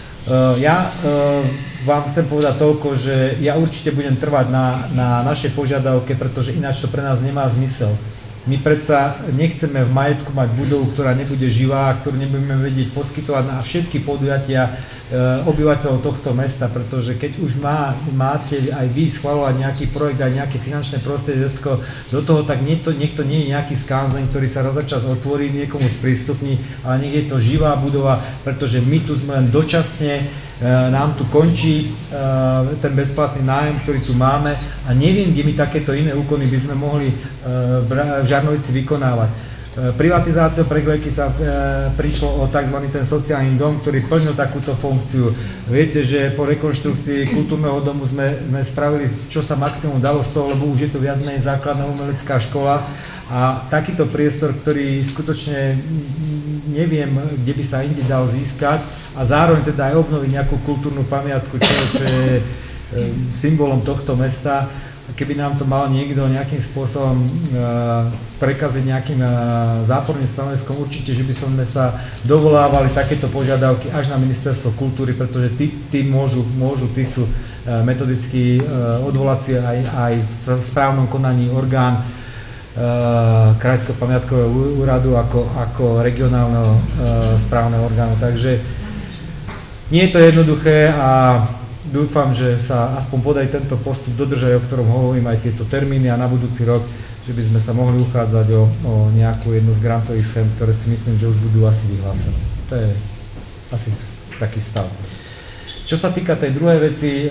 Ja vám chcem povedať toľko, že ja určite budem trvať na našej požiadavke, pretože ináč to pre nás nemá zmysel. My predsa nechceme v majetku mať budovu, ktorá nebude živá, ktorú nebudeme vedieť poskytovať na všetky podujatia obyvateľov tohto mesta, pretože keď už máte aj vy schvaľovať nejaký projekt, aj nejaké finančné prostredie do toho, tak nech to nie je nejaký skanzen, ktorý sa raz za čas otvorí, niekomu sprístupní, ale nech je to živá budova, pretože my tu sme len dočasne, nám tu končí ten bezplatný nájom, ktorý tu máme a neviem, kde my takéto iné úkony by sme mohli v Žarnovici vykonávať. Privatizáciou Pregleky sa prišlo o tzv. Ten sociálny dom, ktorý plnil takúto funkciu. Viete, že po rekonštrukcii kultúrneho domu sme spravili, čo sa maximum dalo z toho, lebo už je to viac menej základná umelecká škola a takýto priestor, ktorý skutočne neviem, kde by sa inde dal získať a zároveň teda aj obnoviť nejakú kultúrnu pamiatku, čo je symbolom tohto mesta. Keby nám to mal niekto nejakým spôsobom prekaziť nejakým záporným stanoviskom, určite, že by sme sa dovolávali takéto požiadavky až na ministerstvo kultúry, pretože tí tí sú metodicky odvolacie aj v správnom konaní orgán Krajského pamiatkového úradu ako regionálneho správneho orgánu. Takže nie je to jednoduché a dúfam, že sa aspoň podarí tento postup dodržať, o ktorom hovorím aj tieto termíny a na budúci rok, že by sme sa mohli uchádzať o nejakú jednu z grantových schém, ktoré si myslím, že už budú asi vyhlásené. To je asi taký stav. Čo sa týka tej druhej veci,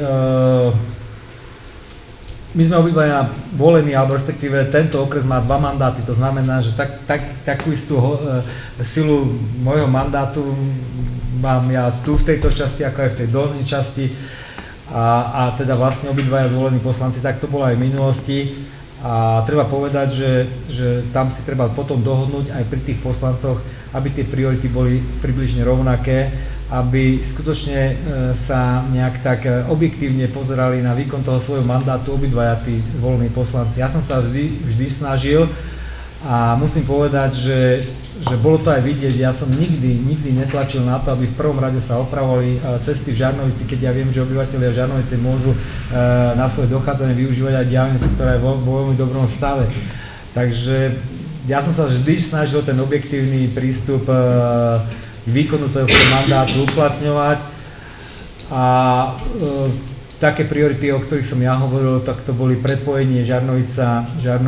my sme obidvaja volení, alebo respektíve tento okres má 2 mandáty, to znamená, že takú istú silu môjho mandátu mám ja tu v tejto časti, ako aj v tej dolnej časti a teda vlastne obidvaja zvolení poslanci, tak to bolo aj v minulosti a treba povedať, že tam si treba potom dohodnúť aj pri tých poslancoch, aby tie priority boli približne rovnaké, aby skutočne sa nejak tak objektívne pozerali na výkon toho svojho mandátu obidvaja tí zvolení poslanci. Ja som sa vždy snažil a musím povedať, že že bolo to aj vidieť, ja som nikdy netlačil na to, aby v prvom rade sa opravovali cesty v Žarnovici, keď ja viem, že obyvatelia Žarnovice môžu na svoje dochádzanie využívať aj diaľnicu, ktorá je vo veľmi dobrom stave. Takže ja som sa vždy snažil ten objektívny prístup k výkonu tohto mandátu uplatňovať a také priority, o ktorých som ja hovoril, tak to boli prepojenie Žarnovica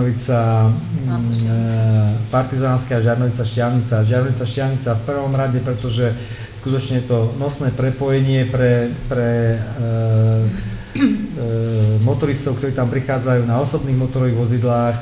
Partizánska a Žarnovica Štiavnica. Žarnovica Štiavnica v prvom rade, pretože skutočne je to nosné prepojenie pre motoristov, ktorí tam prichádzajú na osobných motorových vozidlách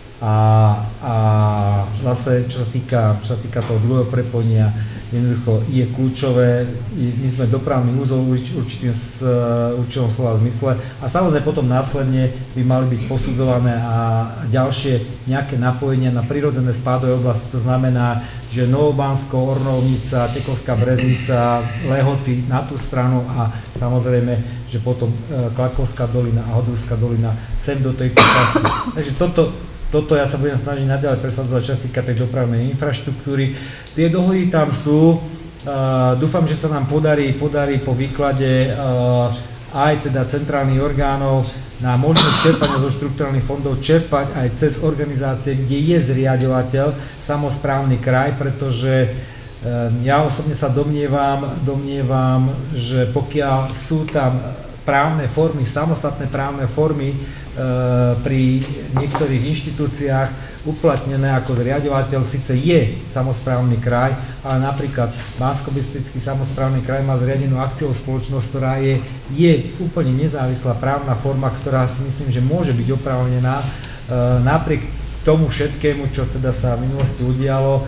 a zase, čo sa týka toho druhého prepojenia, jednoducho je kľúčové, my sme dopravný úzol určitým slova zmysle a samozrejme potom následne by mali byť posudzované a ďalšie nejaké napojenia na prirodzené spádové oblasti, to znamená, že Novobánsko, Ornovnica, Tekovská Breznica, Lehoty na tú stranu a samozrejme, že potom Klakovská dolina a Hodrušská dolina sem do tejto časti. Takže toto ja sa budem snažiť naďalej presadzovať, čo sa týka tej dopravnej infraštruktúry. Tie dohody tam sú, dúfam, že sa nám podarí po výklade aj teda centrálnych orgánov na možnosť čerpania zo štrukturálnych fondov čerpať aj cez organizácie, kde je zriaďovateľ, samosprávny kraj, pretože ja osobne sa domnievam, že pokiaľ sú tam právne formy, samostatné právne formy pri niektorých inštitúciách uplatnené ako zriaďovateľ, síce je samosprávny kraj, ale napríklad Banskobystrický samosprávny kraj má zriadenú akciovú spoločnosť, ktorá je úplne nezávislá právna forma, ktorá si myslím, že môže byť oprávnená napriek tomu všetkému, čo teda sa v minulosti udialo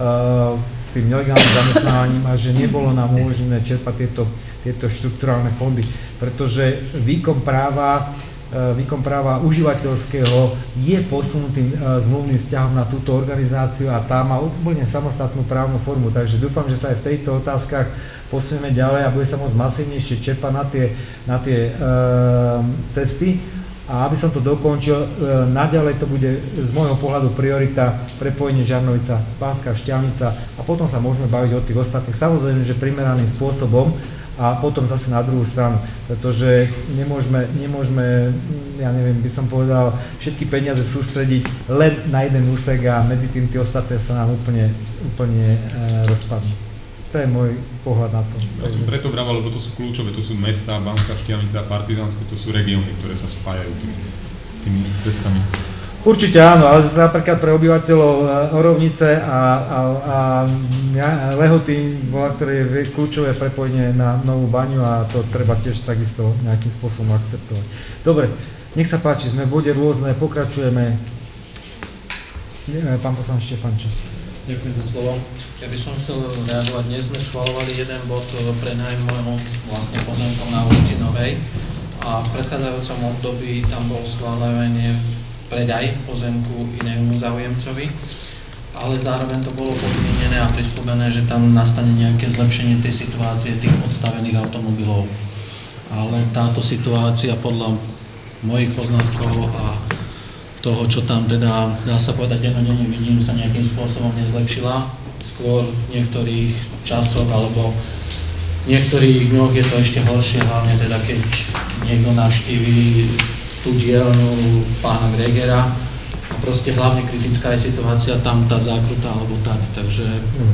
s tým nelegálnym zamestnávaním a že nebolo nám umožnené čerpať tieto štrukturálne fondy, pretože výkon práva užívateľského je posunutým zmluvným vzťahom na túto organizáciu a tá má úplne samostatnú právnu formu. Takže dúfam, že sa aj v týchto otázkach posunieme ďalej a bude sa môcť masívnejšie čerpať na tie cesty. A aby som to dokončil, naďalej to bude z môjho pohľadu priorita prepojenie Žarnovica, Banská Štiavnica a potom sa môžeme baviť o tých ostatných, samozrejme, že primeraným spôsobom a potom zase na druhú stranu, pretože nemôžeme, ja neviem, by som povedal, všetky peniaze sústrediť len na jeden úsek a medzi tým tie ostatné sa nám úplne rozpadnú. To je môj pohľad na to. Ja som preto vravel, lebo to sú kľúčové, to sú mestá, Banská Štiavnica a Partizánske, to sú regióny, ktoré sa spájajú tými cestami. Určite áno, ale zase napríklad pre obyvateľov Orovnice a Lehoty, ktoré je kľúčové prepojenie na Novú Baňu a to treba tiež takisto nejakým spôsobom akceptovať. Dobre, nech sa páči, sme v bode rôzne, pokračujeme. Pán poslanec Štefančík. Ďakujem za slovo. Ja by som chcel reagovať. Dnes sme schvaľovali jeden bod pre nájom môjho vlastne pozemkom na ulici Novej a v predchádzajúcom období tam bol schváľovanie predaj pozemku inému záujemcovi, ale zároveň to bolo podmienené a prisľúbené, že tam nastane nejaké zlepšenie tej situácie tých odstavených automobilov. Ale táto situácia podľa mojich poznatkov a toho, čo tam teda, dá sa povedať, dennodenne vidím, sa nejakým spôsobom nezlepšila. Skôr v niektorých časoch alebo v niektorých dňoch je to ešte horšie, hlavne teda keď niekto navštíví tú dielňu pána Gregera a proste hlavne kritická je situácia tam, tá zákruta alebo tak, takže...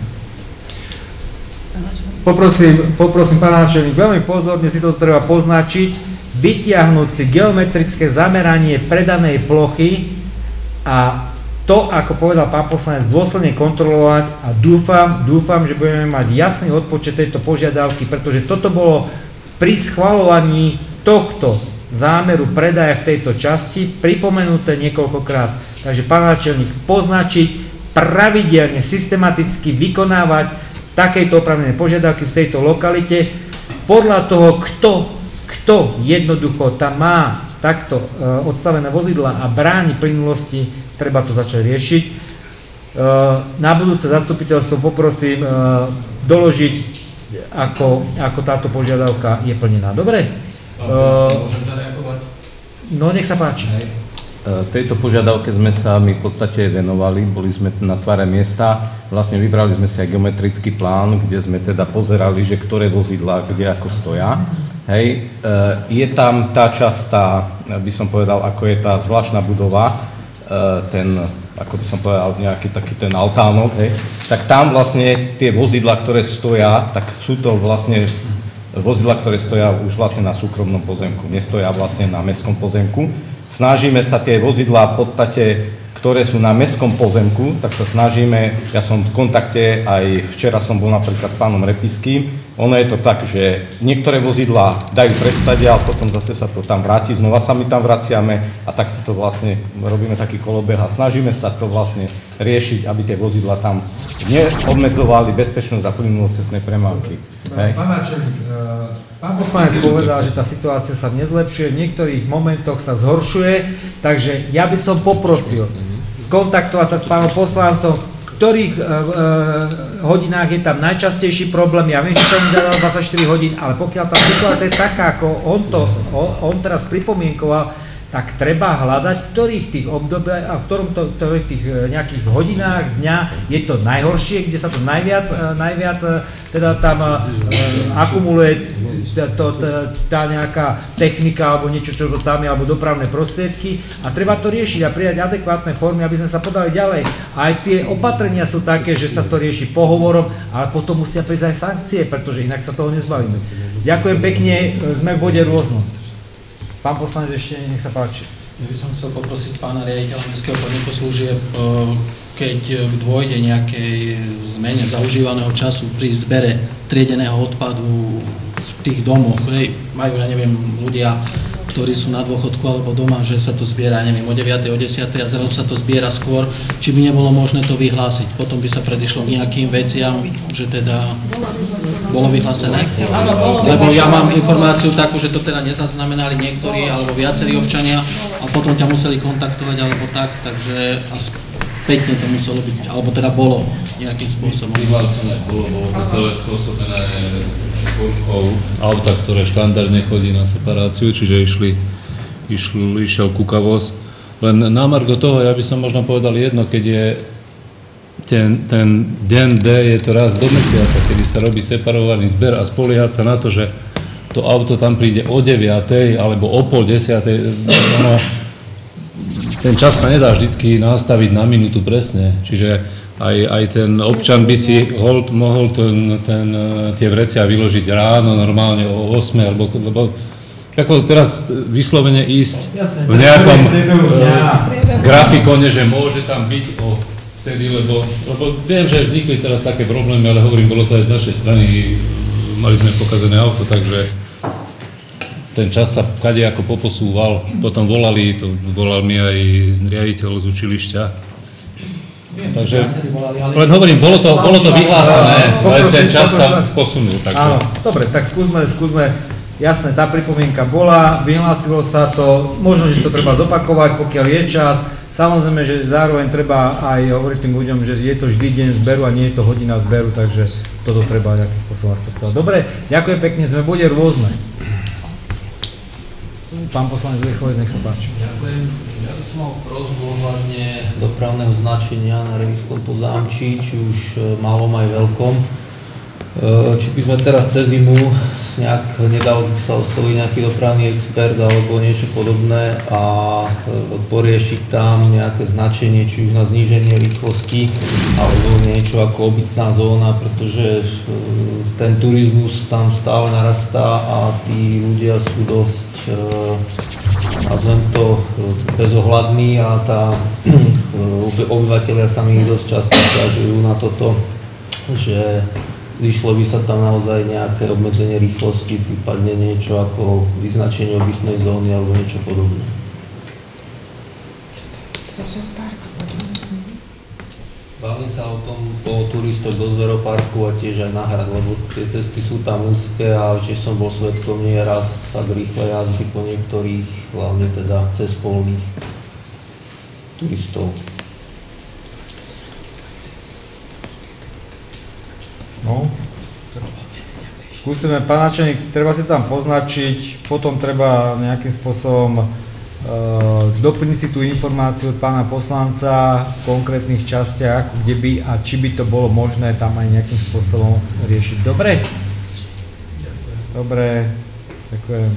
Poprosím pána náčelník, veľmi pozorne si to treba poznačiť, vytiahnuť si geometrické zameranie predanej plochy a to, ako povedal pán poslanec, dôsledne kontrolovať a dúfam, že budeme mať jasný odpočet tejto požiadavky, pretože toto bolo pri schvaľovaní tohto zámeru predaja v tejto časti pripomenuté niekoľkokrát. Takže pán náčelník, poznačiť, pravidelne, systematicky vykonávať takejto oprávnené požiadavky v tejto lokalite podľa toho, kto jednoducho tam má takto odstavené vozidla a bráni plynulosti, treba to začať riešiť. Na budúce zastupiteľstvo poprosím doložiť, ako táto požiadavka je plnená. Dobre? Môžem zareagovať? No, nech sa páči. Tejto požiadavke sme sa my v podstate venovali, boli sme na tvare miesta, vlastne vybrali sme si aj geometrický plán, kde sme teda pozerali, že ktoré vozidlá kde ako stoja. Hej, je tam tá časť, by som povedal, ako je tá zvláštna budova, ako by som povedal, nejaký taký ten altánok, hej, tak tam vlastne tie vozidlá, ktoré stoja, tak sú to vlastne vozidlá, ktoré stoja už vlastne na súkromnom pozemku, nestoja vlastne na mestskom pozemku. Snažíme sa tie vozidlá v podstate, ktoré sú na mestskom pozemku, tak sa snažíme, ja som v kontakte, aj včera som bol napríklad s pánom Repiským, ono je to tak, že niektoré vozidlá dajú prestať, ale potom zase sa to tam vráti, znova sa my tam vraciame a takto to vlastne robíme taký kolobeh a snažíme sa to vlastne riešiť, aby tie vozidlá tam neobmedzovali bezpečnosť a plynulosť cestnej premávky. Pán poslanec povedal, že tá situácia sa nezlepšuje, v niektorých momentoch sa zhoršuje, takže ja by som poprosil skontaktovať sa s pánom poslancom, v ktorých hodinách je tam najčastejší problém. Ja viem, že to nedá 24 hodín, ale pokiaľ tá situácia je taká, ako on teraz pripomienkoval, tak treba hľadať, v ktorých tých obdobiach a v ktorých tých nejakých hodinách dňa je to najhoršie, kde sa to najviac teda tam akumuluje tá nejaká technika alebo niečo, čo to tam je, alebo dopravné prostriedky a treba to riešiť a prijať adekvátne formy, aby sme sa podali ďalej. Aj tie opatrenia sú také, že sa to rieši pohovorom, ale potom musia prísť aj sankcie, pretože inak sa toho nezbavíme. Ďakujem pekne, sme v bode rôzno. Pán poslanec, ešte nech sa páči. Ja by som chcel poprosiť pána riaditeľa Mestského podniku služieb, keď dôjde nejakej zmene zaužívaného času pri zbere triedeného odpadu v tých domoch, majú, ja neviem, ľudia, ktorí sú na dôchodku alebo doma, že sa to zbiera, neviem, o 9, o 10 a zrazu sa to zbiera skôr, či by nebolo možné to vyhlásiť. Potom by sa predišlo nejakým veciam, že teda bolo vyhlásené. Lebo ja mám informáciu takú, že to teda nezaznamenali niektorí alebo viacerí občania a potom ťa museli kontaktovať alebo tak, takže spätne to muselo byť, alebo teda bolo nejakým spôsobom. Vyhlásené bolo to celé spôsobené fúrkou auta, ktoré štandardne chodí na separáciu, čiže išiel kukavoz. Len na margo toho, ja by som možno povedal jedno, keď je ten deň D, je to raz do mesiaca, kedy sa robí separovaný zber a spoliehať sa na to, že to auto tam príde o 9 alebo o pol 10, ten čas sa nedá vždycky nastaviť na minútu presne, čiže aj ten občan by si mohol tie vrecia vyložiť ráno, normálne o 8, alebo ako teraz vyslovene ísť v nejakom grafikone, že môže tam byť vtedy, lebo viem, že vznikli teraz také problémy, ale hovorím, bolo to aj z našej strany, mali sme pokazené auto, takže ten čas sa kadejako poposúval, potom volal mi aj riaditeľ z učilišťa. Takže, len hovorím, bolo to vyhlásené, ale ten čas sa posunul. Áno, dobre, tak skúsme, jasné, tá pripomienka bola, vyhlásilo sa to, možno, že to treba zopakovať, pokiaľ je čas, samozrejme, že zároveň treba aj hovoriť tým ľuďom, že je to vždy deň zberu a nie je to hodina zberu, takže toto treba nejakým spôsobom akceptovať. Dobre, ďakujem pekne, sme v bode rôzne. Pán poslanec Liechovec, nech sa páči. Ďakujem. Ja by som mal prosbu ohľadne dopravného značenia na Revískom Podzámčí, či už malom aj veľkom. Či by sme teraz cez zimu nedal sa osloviť nejaký dopravný expert alebo niečo podobné a poriešiť tam nejaké značenie, či už na zníženie rýchlosti alebo niečo ako obytná zóna, pretože ten turizmus tam stále narastá a tí ľudia sú dosť nazvem to bezohľadní a obyvateľia sami dosť často sťažujú na toto, že vyšlo by sa tam naozaj nejaké obmedzenie rýchlosti, prípadne niečo ako vyznačenie obytnej zóny alebo niečo podobné. Bavím sa o tom po turistoch do Zveroparku a tiež aj na hrad, lebo tie cesty sú tam úzke a tiež som bol svedkom nieraz tak rýchle jazdy po niektorých, hlavne teda cezpolných turistov. No, skúsime, pán náčelník, treba si tam poznačiť, potom treba nejakým spôsobom doplniť si tú informáciu od pána poslanca v konkrétnych častiach, kde by a či by to bolo možné tam aj nejakým spôsobom riešiť. Dobre? Dobre, ďakujem.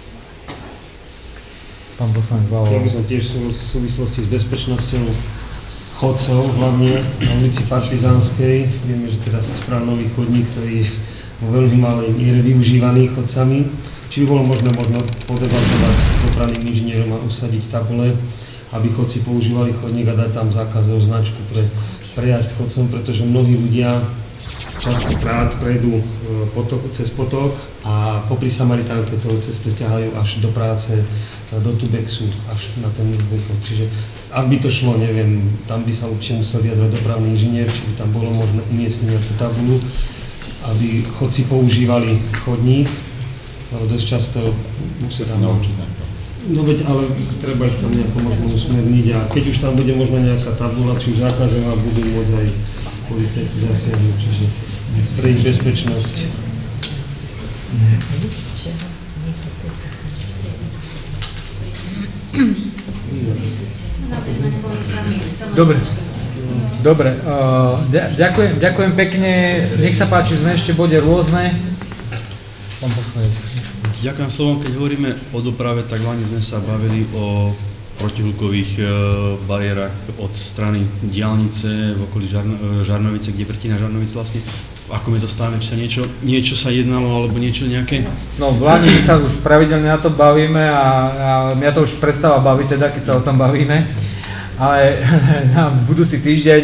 Pán poslanec Valov. Ja by som tiež v súvislosti s bezpečnosťou chodcov, hlavne na ulici Partizánskej. Vieme, že teda sa spravil nový chodník, ktorý je vo veľmi malej miere využívaný chodcami. Či by bolo možno podebatovať s dopravným inžinierom a usadiť tabule, aby chodci používali chodník a dať tam zákazovú značku pre prejazd chodcom, pretože mnohí ľudia častokrát prejdú cez potok a popri Samaritánke toho cestu ťahajú až do práce, do Tubexu, až na ten východ. Čiže ak by to šlo, neviem, tam by sa určite musel vyjadrať dopravný inžinier, či by tam bolo možné umiestniť nejakú tabulu, aby chodci používali chodník, ale dosť často musia sa naučiť. No veď, ale treba ich tam nejako možno usmerniť a keď už tam bude možno nejaká tabula, či už zákazová, budú môcť aj policajti zasiahnuť, čiže pre ich bezpečnosť. Dobre, ďakujem pekne, nech sa páči, sme ešte v bode rôzne. Pán poslanec. Ďakujem slovom, keď hovoríme o doprave, tak hlavne sme sa bavili o protihlukových bariérach od strany diaľnice v okolí Žarnovice, kde pretína Žarnovice vlastne. V akom je to stave, či sa niečo sa jednalo, alebo niečo nejaké? No v Lani my sa už pravidelne na to bavíme a mňa to už prestáva baviť teda, keď sa o tom bavíme. Ale na budúci týždeň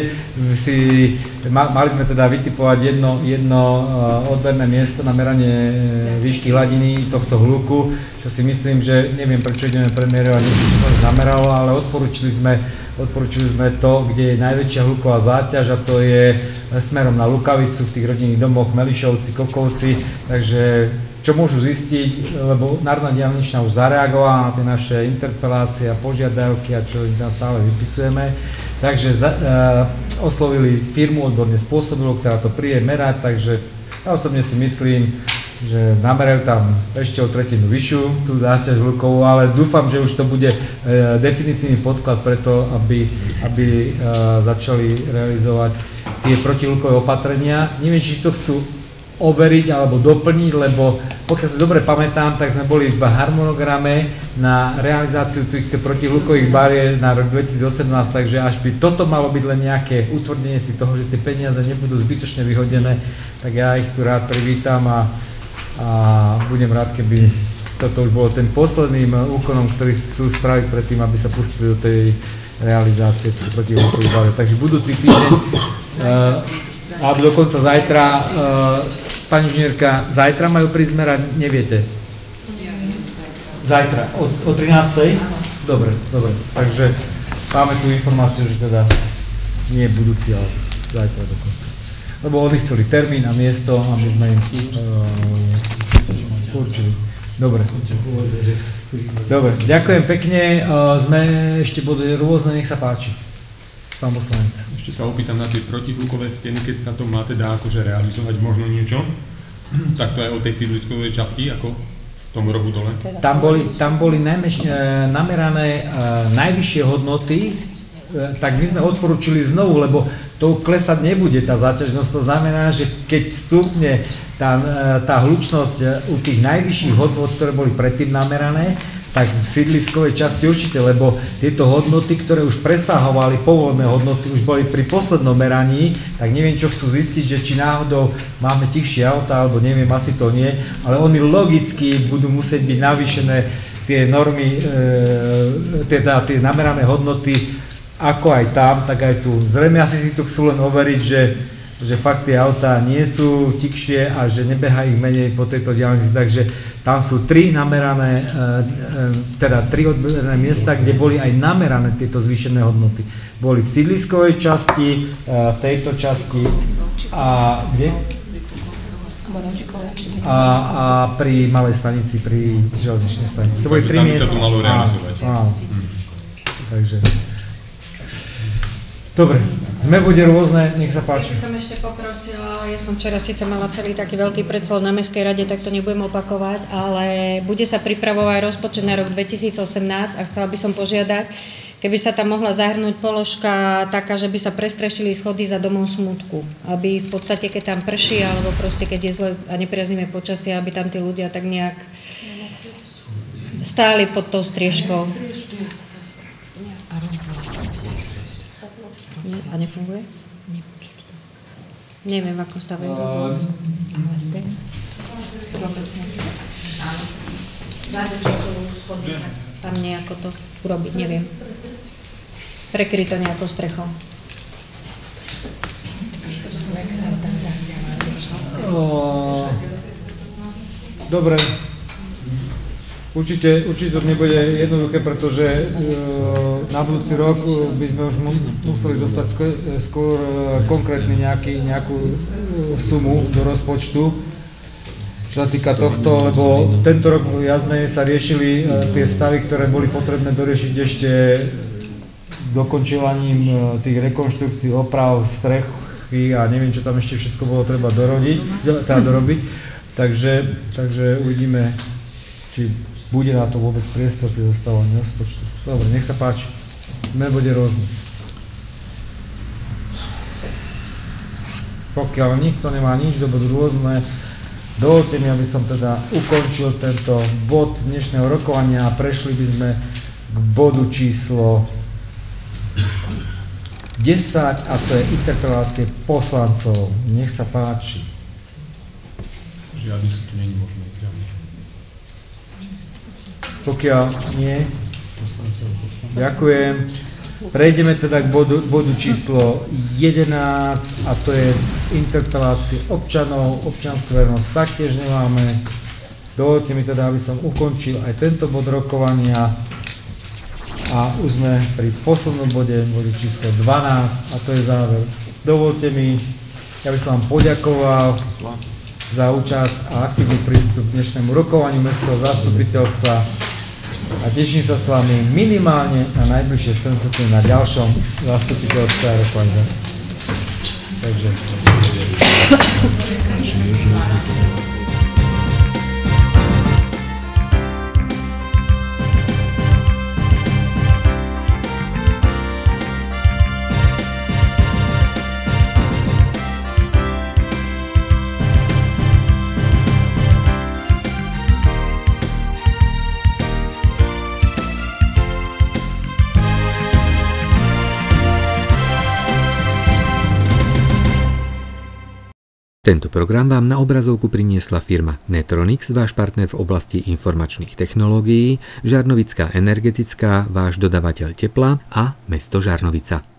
mali sme teda vytipovať jedno odberné miesto na meranie výšky hladiny tohto hluku, čo si myslím, že neviem prečo ideme premiérovať niečo, čo sa už nameralo, ale odporúčili sme to, kde je najväčšia hluková záťaž a to je smerom na Lukavicu v tých rodinných domoch Melišovci, Kokovci, takže čo môžu zistiť, lebo Národná diaľničná už zareagovala na tie naše interpelácie a požiadavky a čo tam stále vypisujeme. Takže oslovili firmu odborne spôsobilú, ktorá to príde merať, takže ja osobne si myslím, že namerajú tam ešte o tretinu vyššiu tú záťaž hlukovú, ale dúfam, že už to bude definitívny podklad preto, aby začali realizovať tie protihľukové opatrenia. Neviem, či to chcú overiť alebo doplniť, lebo pokiaľ si dobre pamätám, tak sme boli v harmonograme na realizáciu týchto protihlukových bariér na rok 2018, takže až by toto malo byť len nejaké utvrdenie si toho, že tie peniaze nebudú zbytočne vyhodené, tak ja ich tu rád privítam a budem rád, keby toto už bolo ten posledným úkonom, ktorý sú spraviť predtým, aby sa pustili do tej realizácie protihlukových bariér. Takže budúci týždeň alebo dokonca zajtra, pani inžinierka, zajtra majú prísť merať, neviete? Zajtra, o 13.00? Dobre, takže máme tu informáciu, že teda nie budúci, ale zajtra dokonca. Lebo oni chceli termín a miesto a my sme im určili. Dobre, ďakujem pekne, sme ešte boli rôzne, nech sa páči. Pán poslanec. Ešte sa opýtam na tie protihlukové steny, keď sa to má teda akože realizovať možno niečo, tak to aj o tej sídliskovej časti, ako v tom rohu dole? Tam boli namerané najvyššie hodnoty, tak my sme odporúčili znovu, lebo to klesať nebude tá záťažnosť, to znamená, že keď stupne tá hlučnosť u tých najvyšších hodnot, ktoré boli predtým namerané, tak v sídliskovej časti určite, lebo tieto hodnoty, ktoré už presahovali povolené hodnoty, už boli pri poslednom meraní, tak neviem, čo chcú zistiť, že či náhodou máme tichšie auta, alebo neviem, asi to nie, ale oni logicky budú musieť byť navýšené tie normy, teda tie namerané hodnoty, ako aj tam, tak aj tu. Zrejme asi si tu chcú len overiť, že fakt tie autá nie sú tichšie a že nebehá ich menej po tejto diaľnici, takže tam sú 3 namerané, teda 3 odberné miesta, kde boli aj namerané tieto zvýšené hodnoty. Boli v sídliskovej časti, v tejto časti a kde? A pri malej stanici, pri železničnej stanici. To boli 3 miesta. Tam sa to malo realizovať. Takže. Dobre, Sme bude rôzne, nech sa páči. Ja som ešte poprosila, ja som včera síce mala celý taký veľký predslov na Mestskej rade, tak to nebudem opakovať, ale bude sa pripravovať rozpočet na rok 2018 a chcela by som požiadať, keby sa tam mohla zahrnúť položka taká, že by sa prestrešili schody za domov smútku. Aby v podstate, keď tam prší, alebo proste keď je zle a nepriaznivé počasie, aby tam tí ľudia tak nejak stáli pod tou striežkou. A nefunguje? Neviem, ako stavajú rozhlas. Tam nejako to urobiť, neviem. Prekryť to nejakou strechou. Dobre. Určite to nebude jednoduché, pretože na budúci rok by sme už museli dostať skôr konkrétne nejakú sumu do rozpočtu, čo sa týka tohto, lebo tento rok viac menej sa riešili tie stavy, ktoré boli potrebné doriešiť ešte dokončovaním tých rekonštrukcií, oprav, strechy a neviem, čo tam ešte všetko bolo treba dorobiť. Takže uvidíme, či bude na to vôbec priestor pri zostavovaní rozpočtu. Dobre, nech sa páči. Sme bude rôzne. Pokiaľ nikto nemá nič do bodu rôzne, dovolte mi, aby som teda ukončil tento bod dnešného rokovania a prešli by sme k bodu číslo 10 a to je interpelácie poslancov. Nech sa páči. Žiadny sú tu není možné ísť ďalej. Pokiaľ nie, ďakujem. Prejdeme teda k bodu číslo 11 a to je interpelácie občanov, občiansku verejnosť taktiež nemáme. Dovolte mi teda, aby som ukončil aj tento bod rokovania a už sme pri poslednom bode číslo 12 a to je záver. Dovolte mi, ja by som vám poďakoval za účasť a aktívny prístup k dnešnému rokovaniu Mestského zastupiteľstva a teším sa s vami minimálne na najbližšie stretnutie na ďalšom zastupiteľstve a rokovaní. Takže. Tento program vám na obrazovku priniesla firma Netronix, váš partner v oblasti informačných technológií, Žarnovická energetická, váš dodavateľ tepla a mesto Žarnovica.